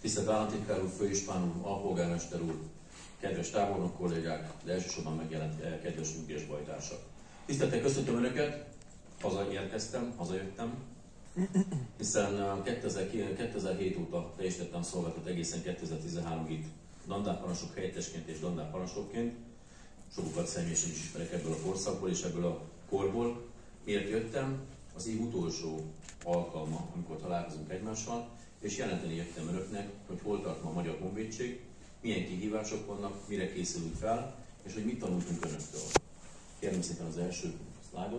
Tisztelt Államtitkár úr, főispán úr, alpolgármester úr, kedves tábornok kollégák, de elsősorban megjelent kedves nyugdíjas bajtársak. Tisztelettel köszöntöm Önöket, hazajöttem, hiszen 2007 óta teljesítettem szolgálatot egészen 2013-ig dandárparancsnok helyettesként és dandárparancsnokként. Sokukat személyesen is ismerek ebből a korszakból és ebből a korból. Miért jöttem? Az év utolsó alkalma, amikor találkozunk egymással, és jelenteni jöttem Önöknek, hogy hol tart ma a Magyar Honvédség, milyen kihívások vannak, mire készülünk fel, és hogy mit tanultunk Önöktől. Kérem szépen az első szlájdot.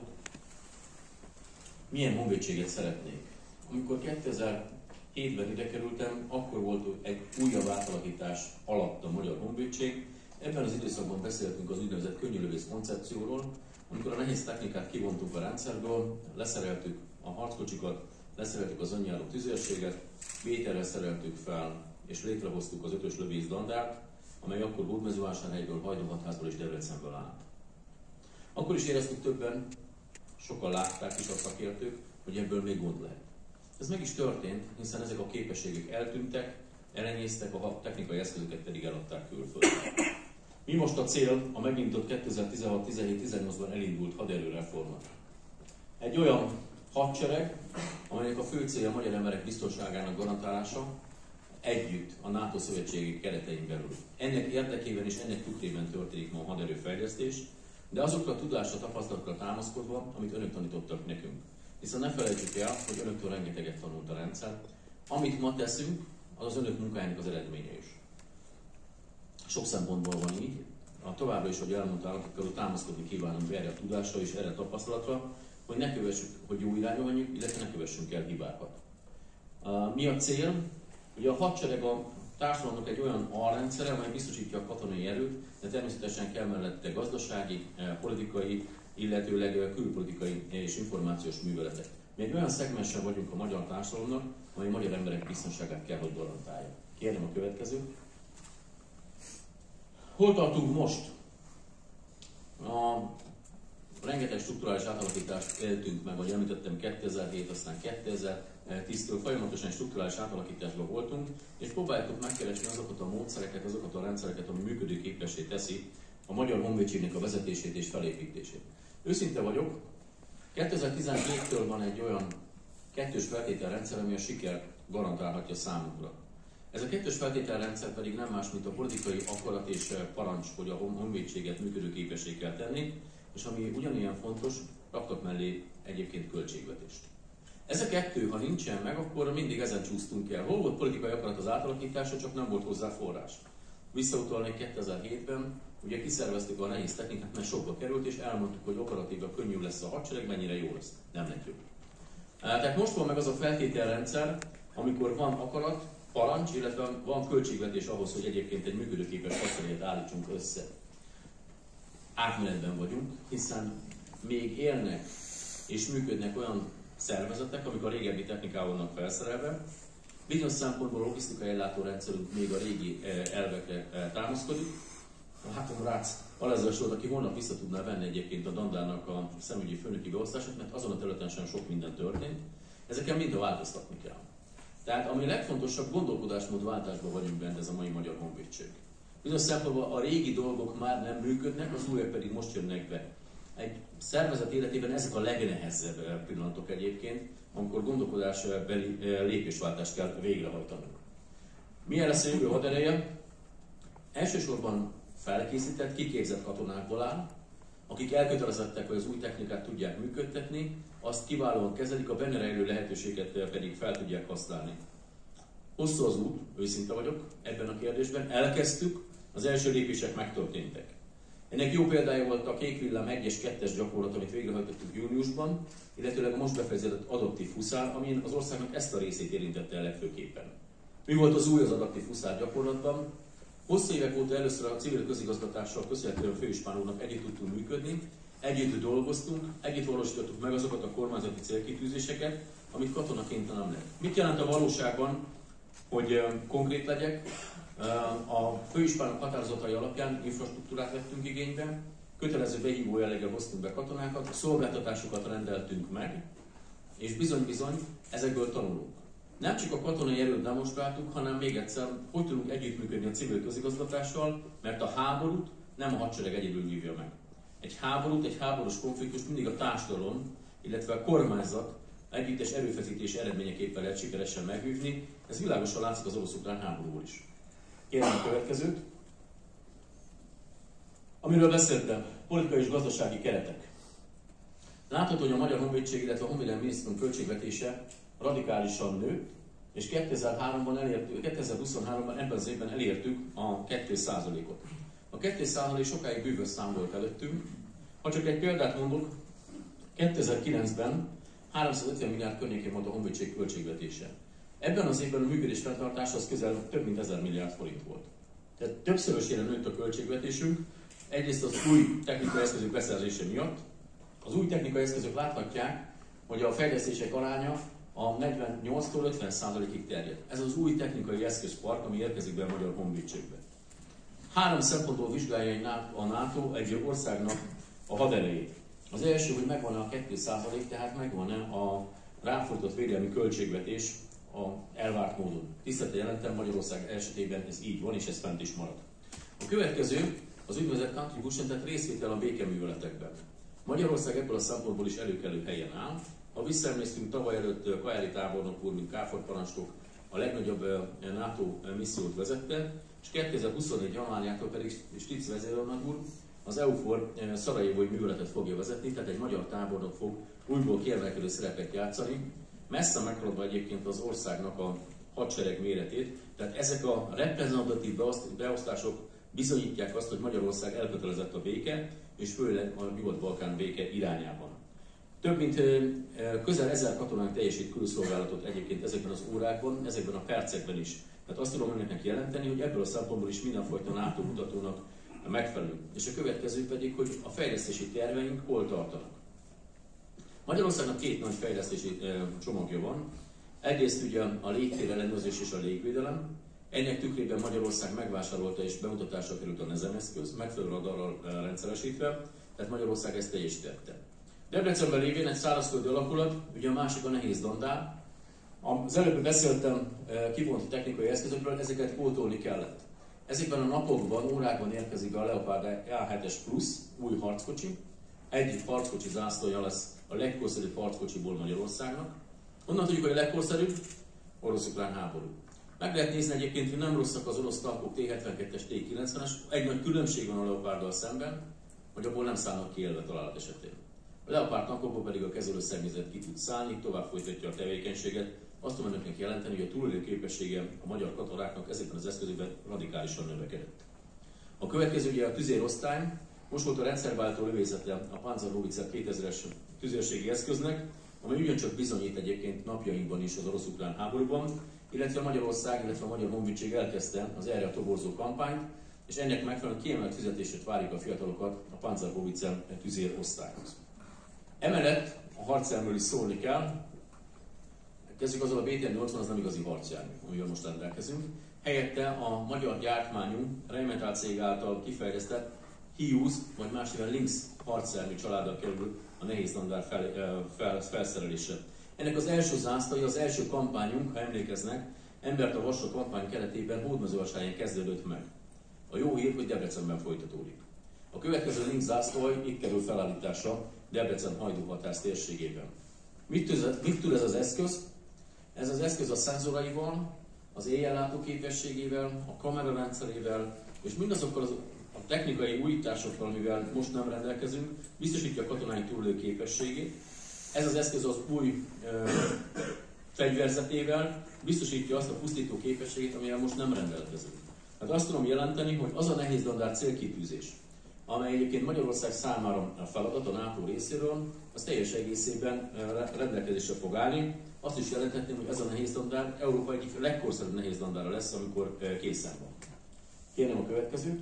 Milyen honvédséget szeretnék? Amikor 2007-ben ide kerültem, akkor volt egy újabb átalakítás alatt a Magyar Honvédség. Ebben az időszakban beszéltünk az úgynevezett könnyűlövész koncepcióról, amikor a nehéz technikát kivontuk a rendszerből, leszereltük a harckocsikat, leszereltük az önjáró tüzérséget, vételre szereltük fel és létrehoztuk az 5-ös lövész dandárt, amely akkor Hódmezővásárhelyből, Hajdonhatházból és Debrecenből állt. Akkor is éreztük többen, sokan látták is a szakértők, hogy ebből még gond lehet. Ez meg is történt, hiszen ezek a képességek eltűntek, elenyésztek, a technikai eszközöket pedig eladták külföldre. Mi most a cél a megindított 2016-17-18-ban elindult haderőreforma? Egy olyan hadsereg, amelynek a fő célja a magyar emberek biztonságának garantálása, együtt a NATO szövetségi keretein belül. Ennek érdekében és ennek tükrében történik ma a haderőfejlesztés, de azokra a tudásra, tapasztalatokra támaszkodva, amit Önök tanítottak nekünk. Hiszen ne felejtsük el, hogy Önöktől rengeteget tanult a rendszer. Amit ma teszünk, az az Önök munkájának az eredménye is. Sok szempontból van így. Továbbra is, hogy elmondta államtitkár, támaszkodni kívánunk erre a tudásra és erre a tapasztalatra, hogy ne kövessük, hogy jó irányba menjünk, illetve ne kövessünk el hibákat. Mi a cél? Ugye a hadsereg a társadalomnak egy olyan alrendszere, amely biztosítja a katonai erőt, de természetesen kell mellette gazdasági, politikai, illetőleg külpolitikai és információs műveletek. Mi egy olyan szegmensen vagyunk a magyar társadalomnak, amely a magyar emberek biztonságát kell, hogy garantálja. Kérjem a következőt. Hol tartunk most? Rengeteg strukturális átalakítást éltünk meg, ahogy említettem, 2007, aztán 2010-től folyamatosan strukturális átalakításban voltunk, és próbáltuk megkeresni azokat a módszereket, azokat a rendszereket, ami működőképessé teszi a Magyar Honvédségnek a vezetését és felépítését. Őszinte vagyok, 2017-től van egy olyan kettős feltételrendszer, ami a sikert garantálhatja számunkra. Ez a kettős feltételrendszer pedig nem más, mint a politikai akarat és parancs, hogy a honvédséget működőképessé kell tenni, és ami ugyanilyen fontos, raktak mellé egyébként költségvetést. Ez a kettő, ha nincsen meg, akkor mindig ezen csúsztunk el. Hol volt politikai akarat az átalakítása, csak nem volt hozzá forrás. Visszautalnék 2007-ben, ugye kiszerveztük a nehéz technikát, mert sokba került, és elmondtuk, hogy operatíva könnyű lesz a hadsereg, mennyire jó lesz. Nem lett jó. Tehát most van meg az a feltételrendszer, amikor van akarat, parancs, illetve van költségvetés ahhoz, hogy egyébként egy működőképes hadsereget állítsunk össze. Átmenetben vagyunk, hiszen még élnek és működnek olyan szervezetek, amik a régebbi technikával vannak felszerelve. Bizonyos szempontból a logisztikai ellátórendszerünk még a régi elvekre támaszkodik. A Hátom Rácz alezres volt, aki holnap vissza tudná venni egyébként a dandárnak a szemügyi főnöki beosztását, mert azon a területen sem sok minden történt. Ezeken mind változtatni kell. Tehát ami legfontosabb, gondolkodásmódváltásban vagyunk benne, ez a mai Magyar Honvédség. Bizonyos szempontból a régi dolgok már nem működnek, az újak pedig most jönnek be. Egy szervezet életében ezek a legnehezebb pillanatok egyébként, amikor gondolkodásbeli lépésváltást kell végrehajtanunk. Milyen lesz a jövő hadereje? Elsősorban felkészített, kiképzett katonákból áll, akik elkötelezettek, hogy az új technikát tudják működtetni, azt kiválóan kezelik, a benne rejlő lehetőséget pedig fel tudják használni. Hosszú az út, őszinte vagyok ebben a kérdésben, elkezdtük, az első lépések megtörténtek. Ennek jó példája volt a Kék Villám 1-es, 2-es gyakorlat, amit végrehajtottuk júniusban, illetőleg a most befejezett adaptív huszár, amin az országnak ezt a részét érintette el legfőképpen. Mi volt az új az adaptív huszár gyakorlatban? Hosszú évek óta először a civil közigazgatással köszönhetően főispán úrnak együtt tudtunk működni, együtt dolgoztunk, együtt valósítottuk meg azokat a kormányzati célkitűzéseket, amit katonaként nem lehet. Mit jelent a valóságban, hogy konkrét legyek? A főispánok határozatai alapján infrastruktúrát vettünk igénybe, kötelező behívó jelleggel hoztunk be katonákat, szolgáltatásokat rendeltünk meg, és bizony-bizony ezekből tanulunk. Nem csak a katonai erőt demonstráltuk, hanem még egyszer, hogy tudunk együttműködni a civil közigazgatással, mert a háborút nem a hadsereg egyedül vívja meg. Egy háborút, egy háborús konfliktust mindig a társadalom, illetve a kormányzat együttes erőfeszítés eredményeképpen lehet sikeresen megvívni. Ez világosan látszik az orosz-ukrán háborúból is. Kérem a következőt. Amiről beszéltem, politikai és gazdasági keretek. Látható, hogy a Magyar Honvédség, illetve a Honvédelmi Minisztérium költségvetése radikálisan nőtt, és 2023-ban ebben az évben elértük a 2%-ot. A 2% sokáig bűvös szám volt előttünk. Ha csak egy példát mondok, 2009-ben 350 milliárd környékén volt a Honvédség költségvetése. Ebben az évben a működés fenntartás az közel több mint 1000 milliárd forint volt. Tehát többszörösére nőtt a költségvetésünk, egyrészt az új technikai eszközök beszerzése miatt. Az új technikai eszközök láthatják, hogy a fejlesztések aránya a 48-tól 50%-ig terjed. Ez az új technikai eszközpark, ami érkezik be a Magyar Honvédségbe. 3 szempontból vizsgálja a NATO egy országnak a haderejét. Az első, hogy megvan-e a 2%, tehát megvan-e a ráfordított védelmi költségvetés a elvárt módon. Tisztelettel jelentem, Magyarország esetében ez így van, és ez fent is marad. A következő az úgynevezett contribution, tehát részvétel a békeműveletekben. Magyarország ebből a szempontból is előkelő helyen áll. Ha visszaemlékszünk, tavaly előtt Kajári tábornok úr, mint KFOR parancsnok, a legnagyobb NATO missziót vezette, és 2024. januárjától pedig Stitz vezérőrnagy úr az EUFOR szarajevói műveletet fogja vezetni, tehát egy magyar tábornok fog újból kiemelkedő szerepet játszani, messze meghaladva egyébként az országnak a hadsereg méretét, tehát ezek a reprezentatív beosztások bizonyítják azt, hogy Magyarország elkötelezett a béke, és főleg a Nyugat-Balkán béke irányában. Több mint közel 1000 katonánk teljesít külszolgálatot egyébként ezekben az órákban, ezekben a percekben is. Tehát azt tudom önöknek jelenteni, hogy ebből a szempontból is mindenfajta NATO mutatónak megfelelő. És a következő pedig, hogy a fejlesztési terveink hol tartanak. Magyarországnak 2 nagy fejlesztési csomagja van. Egyrészt ugye a légtér ellenőrzés és a légvédelem. Ennek tükrében Magyarország megvásárolta és bemutatásra került a NEZEM eszköz, megfelelő radarral rendszeresítve, tehát Magyarország ezt teljesítette. Debrecenben lévén egy szárazföldi alakulat, ugye a másik a nehéz dandár. Az előbb beszéltem kivont technikai eszközökről, ezeket pótolni kellett. Ezekben a napokban, órákban érkezik a Leopard A7-es Plus új harckocsi. Egy harckocsi zászlója lesz a legkorszerűbb harckocsiból Magyarországnak. Onnan tudjuk, hogy a legkorszerűbb orosz-ukrán háború. Meg lehet nézni egyébként, hogy nem rosszak az orosz tankok T-72-es, T-90-es. Egy nagy különbség van a Leoparddal szemben, hogy abból nem szállnak ki élve találat esetén. A Leopard tankokból pedig a kezelőszennyezet ki tud szállni, tovább folytatja a tevékenységet. Azt tudom önöknek jelenteni, hogy a túlélő képessége a magyar katonáknak ezekben az eszközökben radikálisan növekedett. A következő ugye a tüzérosztály. Most volt a rendszerváltó lövészete a Panzerhaubitze 2000-es tüzérségi eszköznek, amely ugyancsak bizonyít egyébként napjainkban is az orosz-ukrán háborúban, illetve Magyarország, illetve a Magyar Honvédség elkezdte az erre a toborzó kampányt, és ennek megfelelően kiemelt fizetését várjuk a fiatalokat a Panzerhaubitze tüzérosztályhoz. Emellett a harcjárműről is szólni kell. Kezdjük azzal, a BTR-80 az nem igazi harcjármű, amivel most rendelkezünk. Helyette a magyar gyártmányú Rheinmetall cég által kifejlesztett Hiusz, vagy más néven Lynx harcjármű családdal kerül a nehéz dandár felszerelése. Ennek az első zászlója, az első kampányunk, ha emlékeznek, Embert a vasra kampány keretében Hódmezővásárhelyen kezdődött meg. A jó hír, hogy Debrecenben folytatódik. A következő Lynx zászlói itt kerül felállításra Debrecen Hajdú-hatás térségében. Mit tud ez az eszköz? Ez az eszköz a szenzoraival, az éjjellátó képességével, a kamerarendszerével, és mindazokkal a technikai újításokkal, amivel most nem rendelkezünk, biztosítja a katonai túlélő képességét. Ez az eszköz az új fegyverzetével biztosítja azt a pusztító képességét, amivel most nem rendelkezünk. Hát azt tudom jelenteni, hogy az a nehéz dandár célkitűzés, amely egyébként Magyarország számára a feladat a NATO részéről, az teljes egészében rendelkezésre fog állni. Azt is jelenthetném, hogy ez a nehéz dandár Európa egyik legkorszerűbb nehéz dandára lesz, amikor készen van. Kérném a következőt.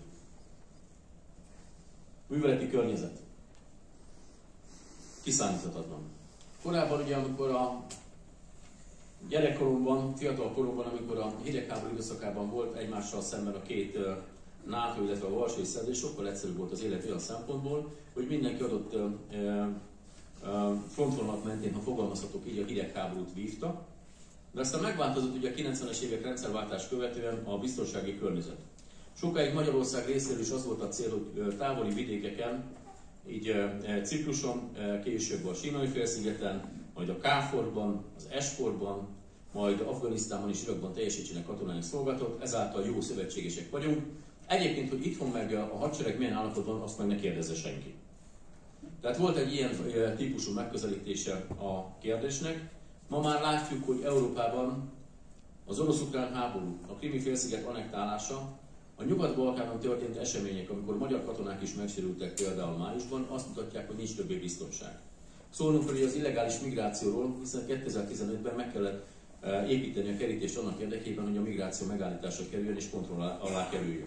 Műveleti környezet. Kiszámíthatatlan. Korábban ugye, amikor a gyerekkoromban, fiatal koromban, amikor a hidegháború időszakában volt egymással szemben a két NATO, illetve a Varsói Szerződés, sokkal egyszerűbb volt az élet olyan szempontból, hogy mindenki adott frontvonalak mentén, ha fogalmazhatok így, a hidegháborút vívta. De aztán megváltozott ugye a 90-es évek rendszerváltás követően a biztonsági környezet. Sokáig Magyarország részéről is az volt a cél, hogy távoli vidékeken, így Cipruson, később a Sinai-félszigeten, majd a KFOR-ban, az ESFOR-ban, majd Afganisztánban és Irakban teljesítsenek katonai szolgálatot, ezáltal jó szövetségesek vagyunk. Egyébként, hogy itthon meg a hadsereg milyen állapotban, azt meg ne kérdezze senki. Tehát volt egy ilyen típusú megközelítése a kérdésnek. Ma már látjuk, hogy Európában az orosz-ukrán háború, a Krimi-félsziget annektálása, a Nyugat-Balkánon történt események, amikor magyar katonák is megsérültek például májusban, azt mutatják, hogy nincs többé biztonság. Szólnunk pedig az illegális migrációról, hiszen 2015-ben meg kellett építeni a kerítést annak érdekében, hogy a migráció megállításra kerüljön és kontroll alá kerüljön.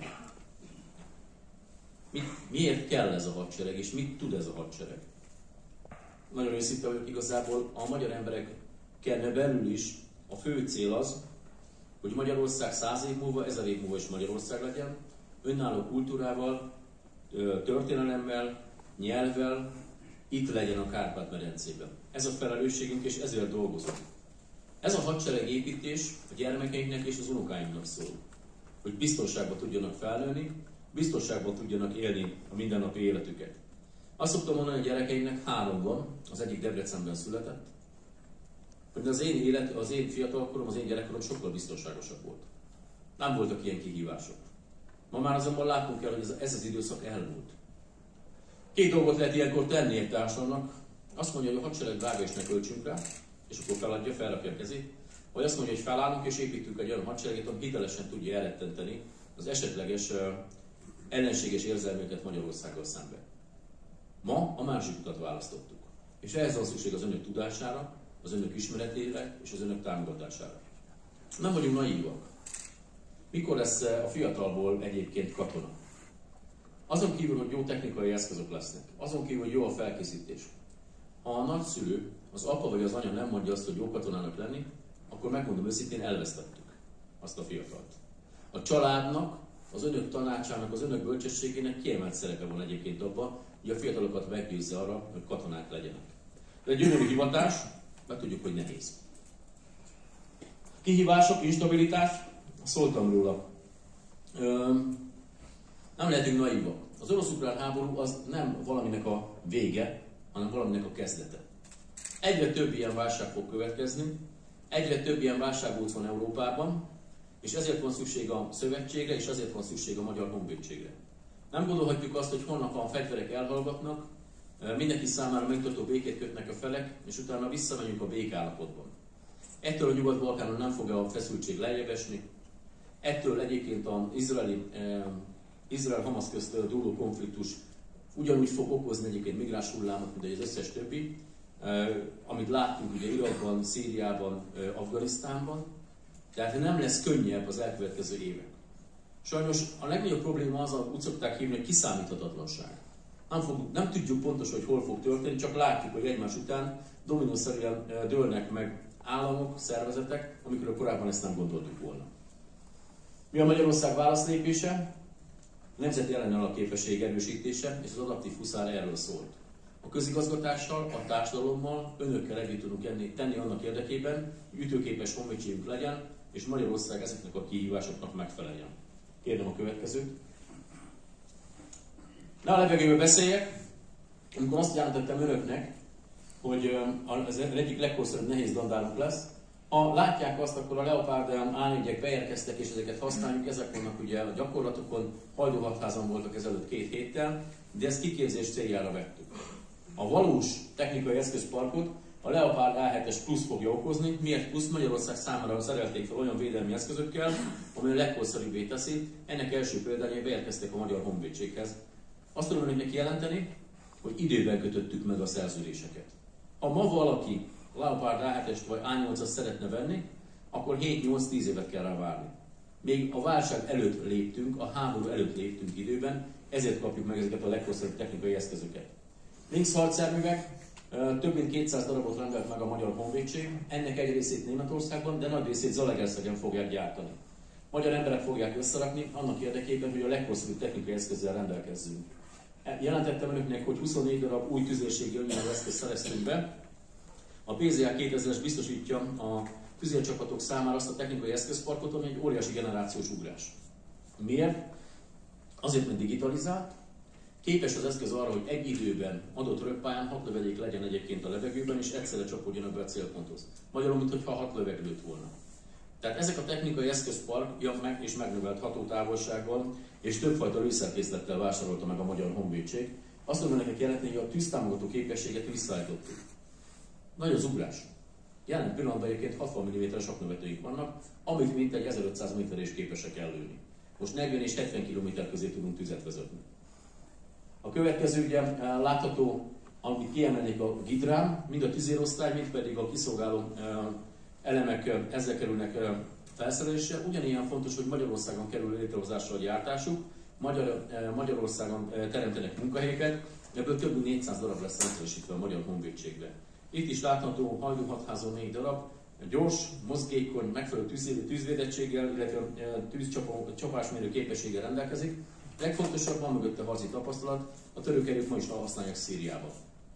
Miért kell ez a hadsereg, és mit tud ez a hadsereg? Nagyon őszinte vagyok, igazából a magyar embereken belül is a fő cél az, hogy Magyarország 100 év múlva, 1000 év múlva is Magyarország legyen, önálló kultúrával, történelemmel, nyelvvel, itt legyen a Kárpát-medencében. Ez a felelősségünk, és ezért dolgozunk. Ez a hadseregépítés a gyermekeinknek és az unokáinknak szól, hogy biztonságban tudjanak felnőni, biztonságban tudjanak élni a mindennapi életüket. Azt szoktam mondani a gyerekeimnek, 3 van, az egyik Debrecenben született, hogy az én fiatalkorom, az én gyerekkorom sokkal biztonságosabb volt. Nem voltak ilyen kihívások. Ma már azonban látnunk kell, hogy ez az időszak elmúlt. 2 dolgot lehet ilyenkor tenni egy társadalomnak. Azt mondja, hogy a hadsereg drága és ne költsünk rá, és akkor feladja, felrakja a kezét. Vagy azt mondja, hogy felállunk és építünk egy olyan hadsereget, ami hitelesen tudja elrettenteni az esetleges ellenséges érzelmeket Magyarországgal szemben. Ma a másik utat választottuk. És ehhez van szükség az önök tudására, az önök ismeretére és az önök támogatására. Nem vagyunk naívak. Mikor lesz a fiatalból egyébként katona? Azon kívül, hogy jó technikai eszközök lesznek, azon kívül, hogy jó a felkészítés. Ha a nagyszülő, az apa vagy az anya nem mondja azt, hogy jó katonának lenni, akkor megmondom őszintén, elvesztettük azt a fiatalt. A családnak, az önök tanácsának, az önök bölcsességének kiemelt szerepe van egyébként abban, hogy a fiatalokat meggyőzze arra, hogy katonák legyenek. De egy gyönyörű hivatás, mert tudjuk, hogy nehéz. Kihívások, instabilitás, szóltam róla. Nem lehetünk naívak. Az orosz-ukrán háború az nem valaminek a vége, hanem valaminek a kezdete. Egyre több ilyen válság fog következni, egyre több ilyen válságóc van Európában, és ezért van szükség a szövetségre, és ezért van szükség a Magyar Honvédségre. Nem gondolhatjuk azt, hogy holnap a fegyverek elhallgatnak, mindenki számára megtartó békét kötnek a felek, és utána visszamegyünk a békállapotban. Ettől a Nyugat-Balkánon nem fog a feszültség lejjebb esni, ettől egyébként az Izrael-Hamasz közt dúló konfliktus ugyanúgy fog okozni egyébként migráns hullámot, mint az összes többi, amit láttunk ugye Irakban, Szíriában, Afganisztánban, tehát nem lesz könnyebb az elkövetkező évek. Sajnos a legnagyobb probléma az, úgy szokták hívni, hogy kiszámíthatatlanság. Nem tudjuk pontosan, hogy hol fog történni, csak látjuk, hogy egymás után dominószerűen dőlnek meg államok, szervezetek, amikor korábban ezt nem gondoltuk volna. Mi a Magyarország válaszlépése? A nemzeti ellenálló képesség erősítése és az adaptív huszár erről szólt. A közigazgatással, a társadalommal, önökkel együtt tudunk tenni annak érdekében, hogy ütőképes honvédségünk legyen, és Magyarország ezeknek a kihívásoknak megfeleljen. Kérem a következőt. Ne a levegőből beszéljek, amikor azt jelentettem önöknek, hogy az egyik leghosszabb nehéz dandárunk lesz. Ha látják azt, akkor a Leopard A4-ek beérkeztek, és ezeket használjuk, ezek vannak ugye a gyakorlatokon, Hajdúhatházan voltak ezelőtt 2 héttel, de ezt kiképzés céljára vettük. A valós technikai eszközparkot a Leopard A7-es plusz fogja okozni. Miért plusz? Magyarország számára szerelték fel olyan védelmi eszközökkel, ami a legkorszerűbbé teszi. Ennek első példányai beérkeztek a Magyar Honvédséghez. Azt tudom önöknek jelenteni, hogy időben kötöttük meg a szerződéseket. Ha ma valaki Leopard A7-est vagy A8-at szeretne venni, akkor 7-8-10 évet kell rá várni. Még a válság előtt léptünk, a háború előtt léptünk időben, ezért kapjuk meg ezeket a legkorszerűbb technikai eszközöket. Lynx harcjárművek, több mint 200 darabot rendelt meg a Magyar Honvédség, ennek egy részét Németországban, de nagy részét Zalaegerszegen fogják gyártani. Magyar emberek fogják összerakni annak érdekében, hogy a legkorszerűbb technikai eszközzel rendelkezzünk. Jelentettem önöknek, hogy 24 darab új tüzérségi önyelő eszközt szereztünk be. A PZA 2000-es biztosítja a tüzércsapatok számára azt a technikai eszközparkot, ami egy óriási generációs ugrás. Miért? Azért, mert digitalizált, képes az eszköz arra, hogy egy időben adott röppályán 6 lövedék legyen egyébként a levegőben, és egyszerre csapódjanak be a célponthoz. Magyarul, mintha 6 löveg lőtt volna. Tehát ezek a technikai eszközparkja meg és megnövelt hatótávolsággal és többfajta lőszerkészlettel vásárolta meg a Magyar Honvédség. Azt tudom nekik jelenteni, hogy a tűztámogató képességet visszaállítottuk. Nagy az ugrás. Jelen pillanatban egyébként 60 mm saknövetőink vannak, amik mintegy 1500 méterre is képesek ellőni. Most 40 és 70 km közé tudunk tüzet vezetni. A következő ugye látható, amit kiemelnék a gidrám, mind a tüzérosztály, mind pedig a kiszolgáló elemek ezzel kerülnek felszerelésre. Ugyanilyen fontos, hogy Magyarországon kerül létrehozásra a gyártásuk, Magyarországon teremtenek munkahelyeket, ebből több mint 400 darab lesz rendszeresítve a Magyar Honvédségbe. Itt is látható hajdúhatházon 4 darab, gyors, mozgékony, megfelelő tűzvédettséggel, illetve tűzcsapásmérő képességgel rendelkezik. Legfontosabb, van mögötte harci tapasztalat, a török erők ma is használják Szíriában.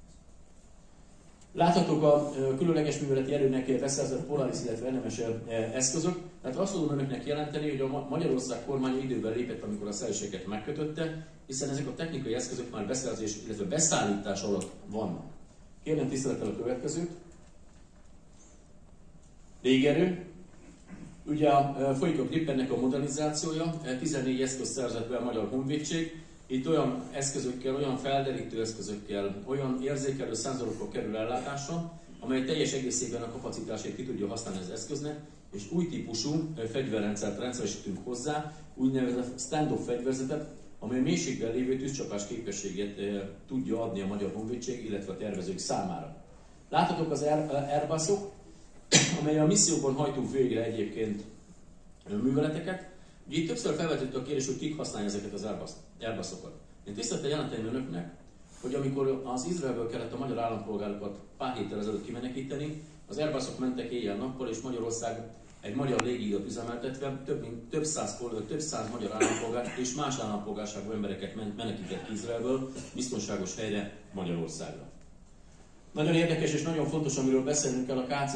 Láthatók a különleges műveleti erőnek beszerzett Polaris, illetve NMS eszközök. Tehát azt tudom önöknek jelenteni, hogy a Magyarország kormánya időben lépett, amikor a szerződéseket megkötötte, hiszen ezek a technikai eszközök már beszerzés, illetve beszállítás alatt vannak. Kérem tisztelettel a következőt. Légerő. Ugye folyik a Grippennek a modernizációja, 14 eszköz szerzett be a Magyar Honvédség. Itt olyan eszközökkel, olyan felderítő eszközökkel, olyan érzékelő szenzorokkal kerül ellátásra, amely teljes egészében a kapacitását ki tudja használni az eszköznek, és új típusú fegyverrendszert rendszeresítünk hozzá, úgynevezett stand-off fegyverzetet, amely a mélységben lévő tűzcsapás képességet tudja adni a Magyar Honvédség, illetve a tervezők számára. Láthatók az Airbusok, amely a misszióban hajtunk végre egyébként műveleteket. Ugye itt többször felvetődött a kérdés, hogy kik használja ezeket az Airbusokat. Én tisztelettel jelenteném önöknek, hogy amikor az Izraelből kellett a magyar állampolgárokat pár héttel ezelőtt kimenekíteni, az Airbusok mentek éjjel-nappal, és Magyarország egy magyar légiutat üzemeltetve több száz magyar állampolgár és más állampolgárságú embereket menekített ki Izraelből biztonságos helyre, Magyarországra. Nagyon érdekes és nagyon fontos, amiről beszélnünk kell, a KC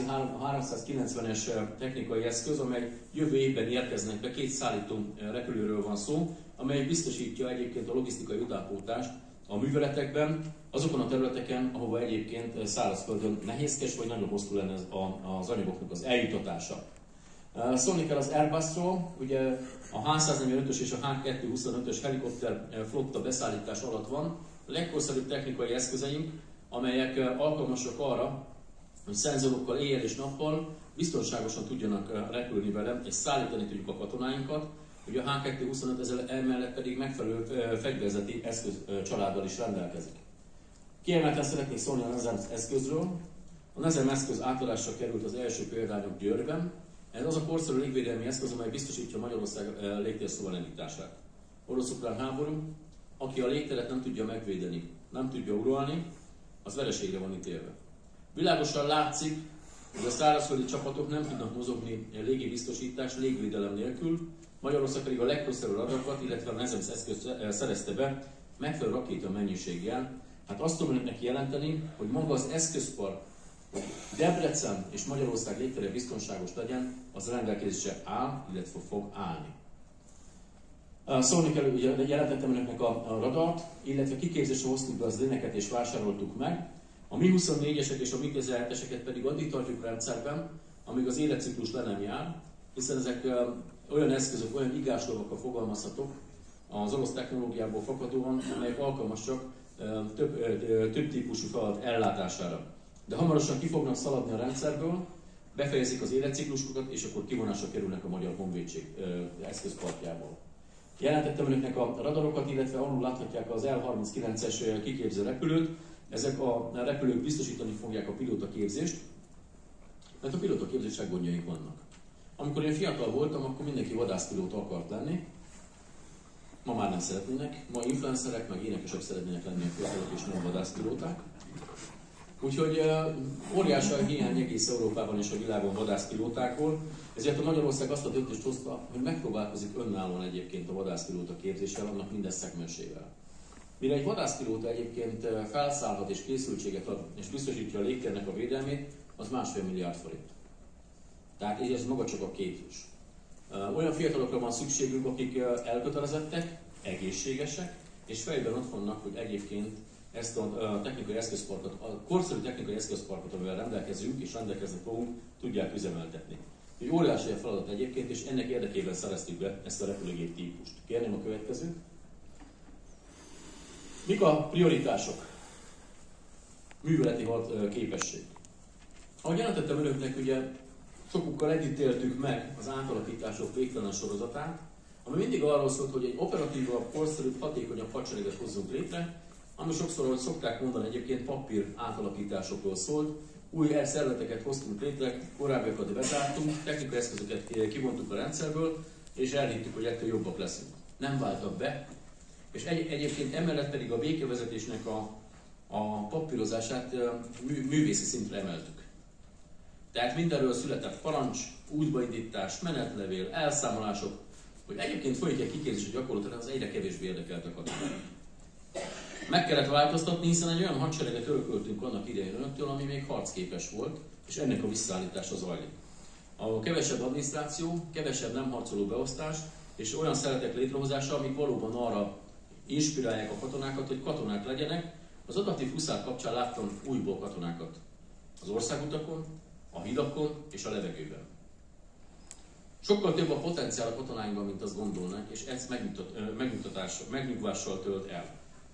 390-es technikai eszköz, amely jövő évben érkeznek be, 2 szállító repülőről van szó, amely biztosítja egyébként a logisztikai utánpótlást a műveletekben, azokon a területeken, ahova egyébként szárazföldön nehézkes vagy nagyon hosszú lenne az anyagoknak az eljutatása. Szólni kell az Airbusról, ugye a H145-ös és a H225-ös helikopter flotta beszállítás alatt van. A legkorszerűbb technikai eszközeink, amelyek alkalmasak arra, hogy szenzorokkal éjjel és nappal biztonságosan tudjanak repülni vele, és szállítani tudjuk a katonáinkat. Ugye a H225 ezzel emellett pedig megfelelő fegyverzeti eszközcsaláddal is rendelkezik. Kiemelten szeretnék szólni a NASEM eszközről. A NASEM eszköz átadásra került az első példányok Győrben. Ez az a korszerű légvédelmi eszköz, amely biztosítja Magyarország légtérszuverenitását. Orosz-ukrán háború, aki a légteret nem tudja megvédeni, nem tudja uralni, az vereségre van ítélve. Világosan látszik, hogy a szárazföldi csapatok nem tudnak mozogni légibiztosítás, légvédelem nélkül, Magyarország pedig a legkorszerűbb adatokat, illetve a NASEMS eszközt szerezte be megfelelő rakéta mennyiséggel. Hát azt tudom önöknek jelenteni, hogy maga az eszközpark, hogy Debrecen és Magyarország légtere biztonságos legyen, az rendelkezésre áll, illetve fog állni. Szólni kell, ugye jelentettem önöknek a radart, illetve kiképzésre hoztuk be az léneket és vásároltuk meg. A Mi-24-esek és a Mi-17-eseket pedig addig tartjuk rendszerben, amíg az életciklus le nem jár, hiszen ezek olyan eszközök, olyan igáslovakkal fogalmazhatok az orosz technológiából fakadóan, amelyek alkalmasak több típusú feladat ellátására. De hamarosan ki fognak szaladni a rendszerből, befejezik az életciklusukat, és akkor kivonásra kerülnek a Magyar Honvédség eszközparkjából. Jelentettem önöknek a radarokat, illetve alul láthatják az L-39-es kiképző repülőt. Ezek a repülők biztosítani fogják a pilótaképzést, mert a pilótaképzések gondjaink vannak. Amikor én fiatal voltam, akkor mindenki vadászpilóta akart lenni. Ma már nem szeretnének, ma influencerek, meg énekesek szeretnének lenni a fiatalok, és nem vadászpilóták. Úgyhogy óriási a hiány egész Európában és a világon vadászpilótákból, ezért a Magyarország azt a döntést hozta, hogy megpróbálkozik önállóan egyébként a vadászpilóta képzéssel, annak minden szegmensével. Mire egy vadászpilóta egyébként felszállhat és készültséget ad, és biztosítja a légtérnek a védelmét, az 1,5 milliárd forint. Tehát így ez maga csak a képzés. Olyan fiatalokra van szükségünk, akik elkötelezettek, egészségesek, és fejben ott vannak, hogy egyébként ezt a technikai eszközparkot, a korszerű technikai eszközparkot, amivel rendelkezünk és rendelkezni fogunk, tudják üzemeltetni. Egy óriási a feladat egyébként, és ennek érdekében szereztük be ezt a repülőgép típust. Kérném a következőt. Mik a prioritások? Műveleti képesség. Ahogy jelentettem önöknek, ugye sokukkal együtt éltük meg az átalakítások végtelen sorozatát, ami mindig arról szólt, hogy egy operatívabb, korszerűbb, hatékonyabb hadsereget hozzunk létre, ami sokszor, ahogy szokták mondani egyébként, papír átalakításokról szólt. Új szervezeteket hoztunk létre, korábbiakat bezártunk, technikai eszközöket kivontuk a rendszerből, és elhittük, hogy ettől jobbak leszünk. Nem váltak be, és egyébként emellett pedig a békevezetésnek a papírozását művészi szintre emeltük. Tehát mindenről született parancs, útbaindítás, menetlevél, elszámolások, hogy egyébként folyik egy kiképzés gyakorlatilag, az egyre kevésbé érdekelt a katonát. Meg kellett változtatni, hiszen egy olyan hadsereget örököltünk annak idején önöktől, ami még harcképes volt, és ennek a visszaállítása zajlik. A kevesebb adminisztráció, kevesebb nem harcoló beosztás, és olyan szeretek létrehozása, amik valóban arra inspirálják a katonákat, hogy katonák legyenek. Az adaptív huszár kapcsán láttam újból katonákat az országutakon, a hídakon és a levegőben. Sokkal több a potenciál a katonáinkban, mint azt gondolnak, és ezt megnyugvással tölt el.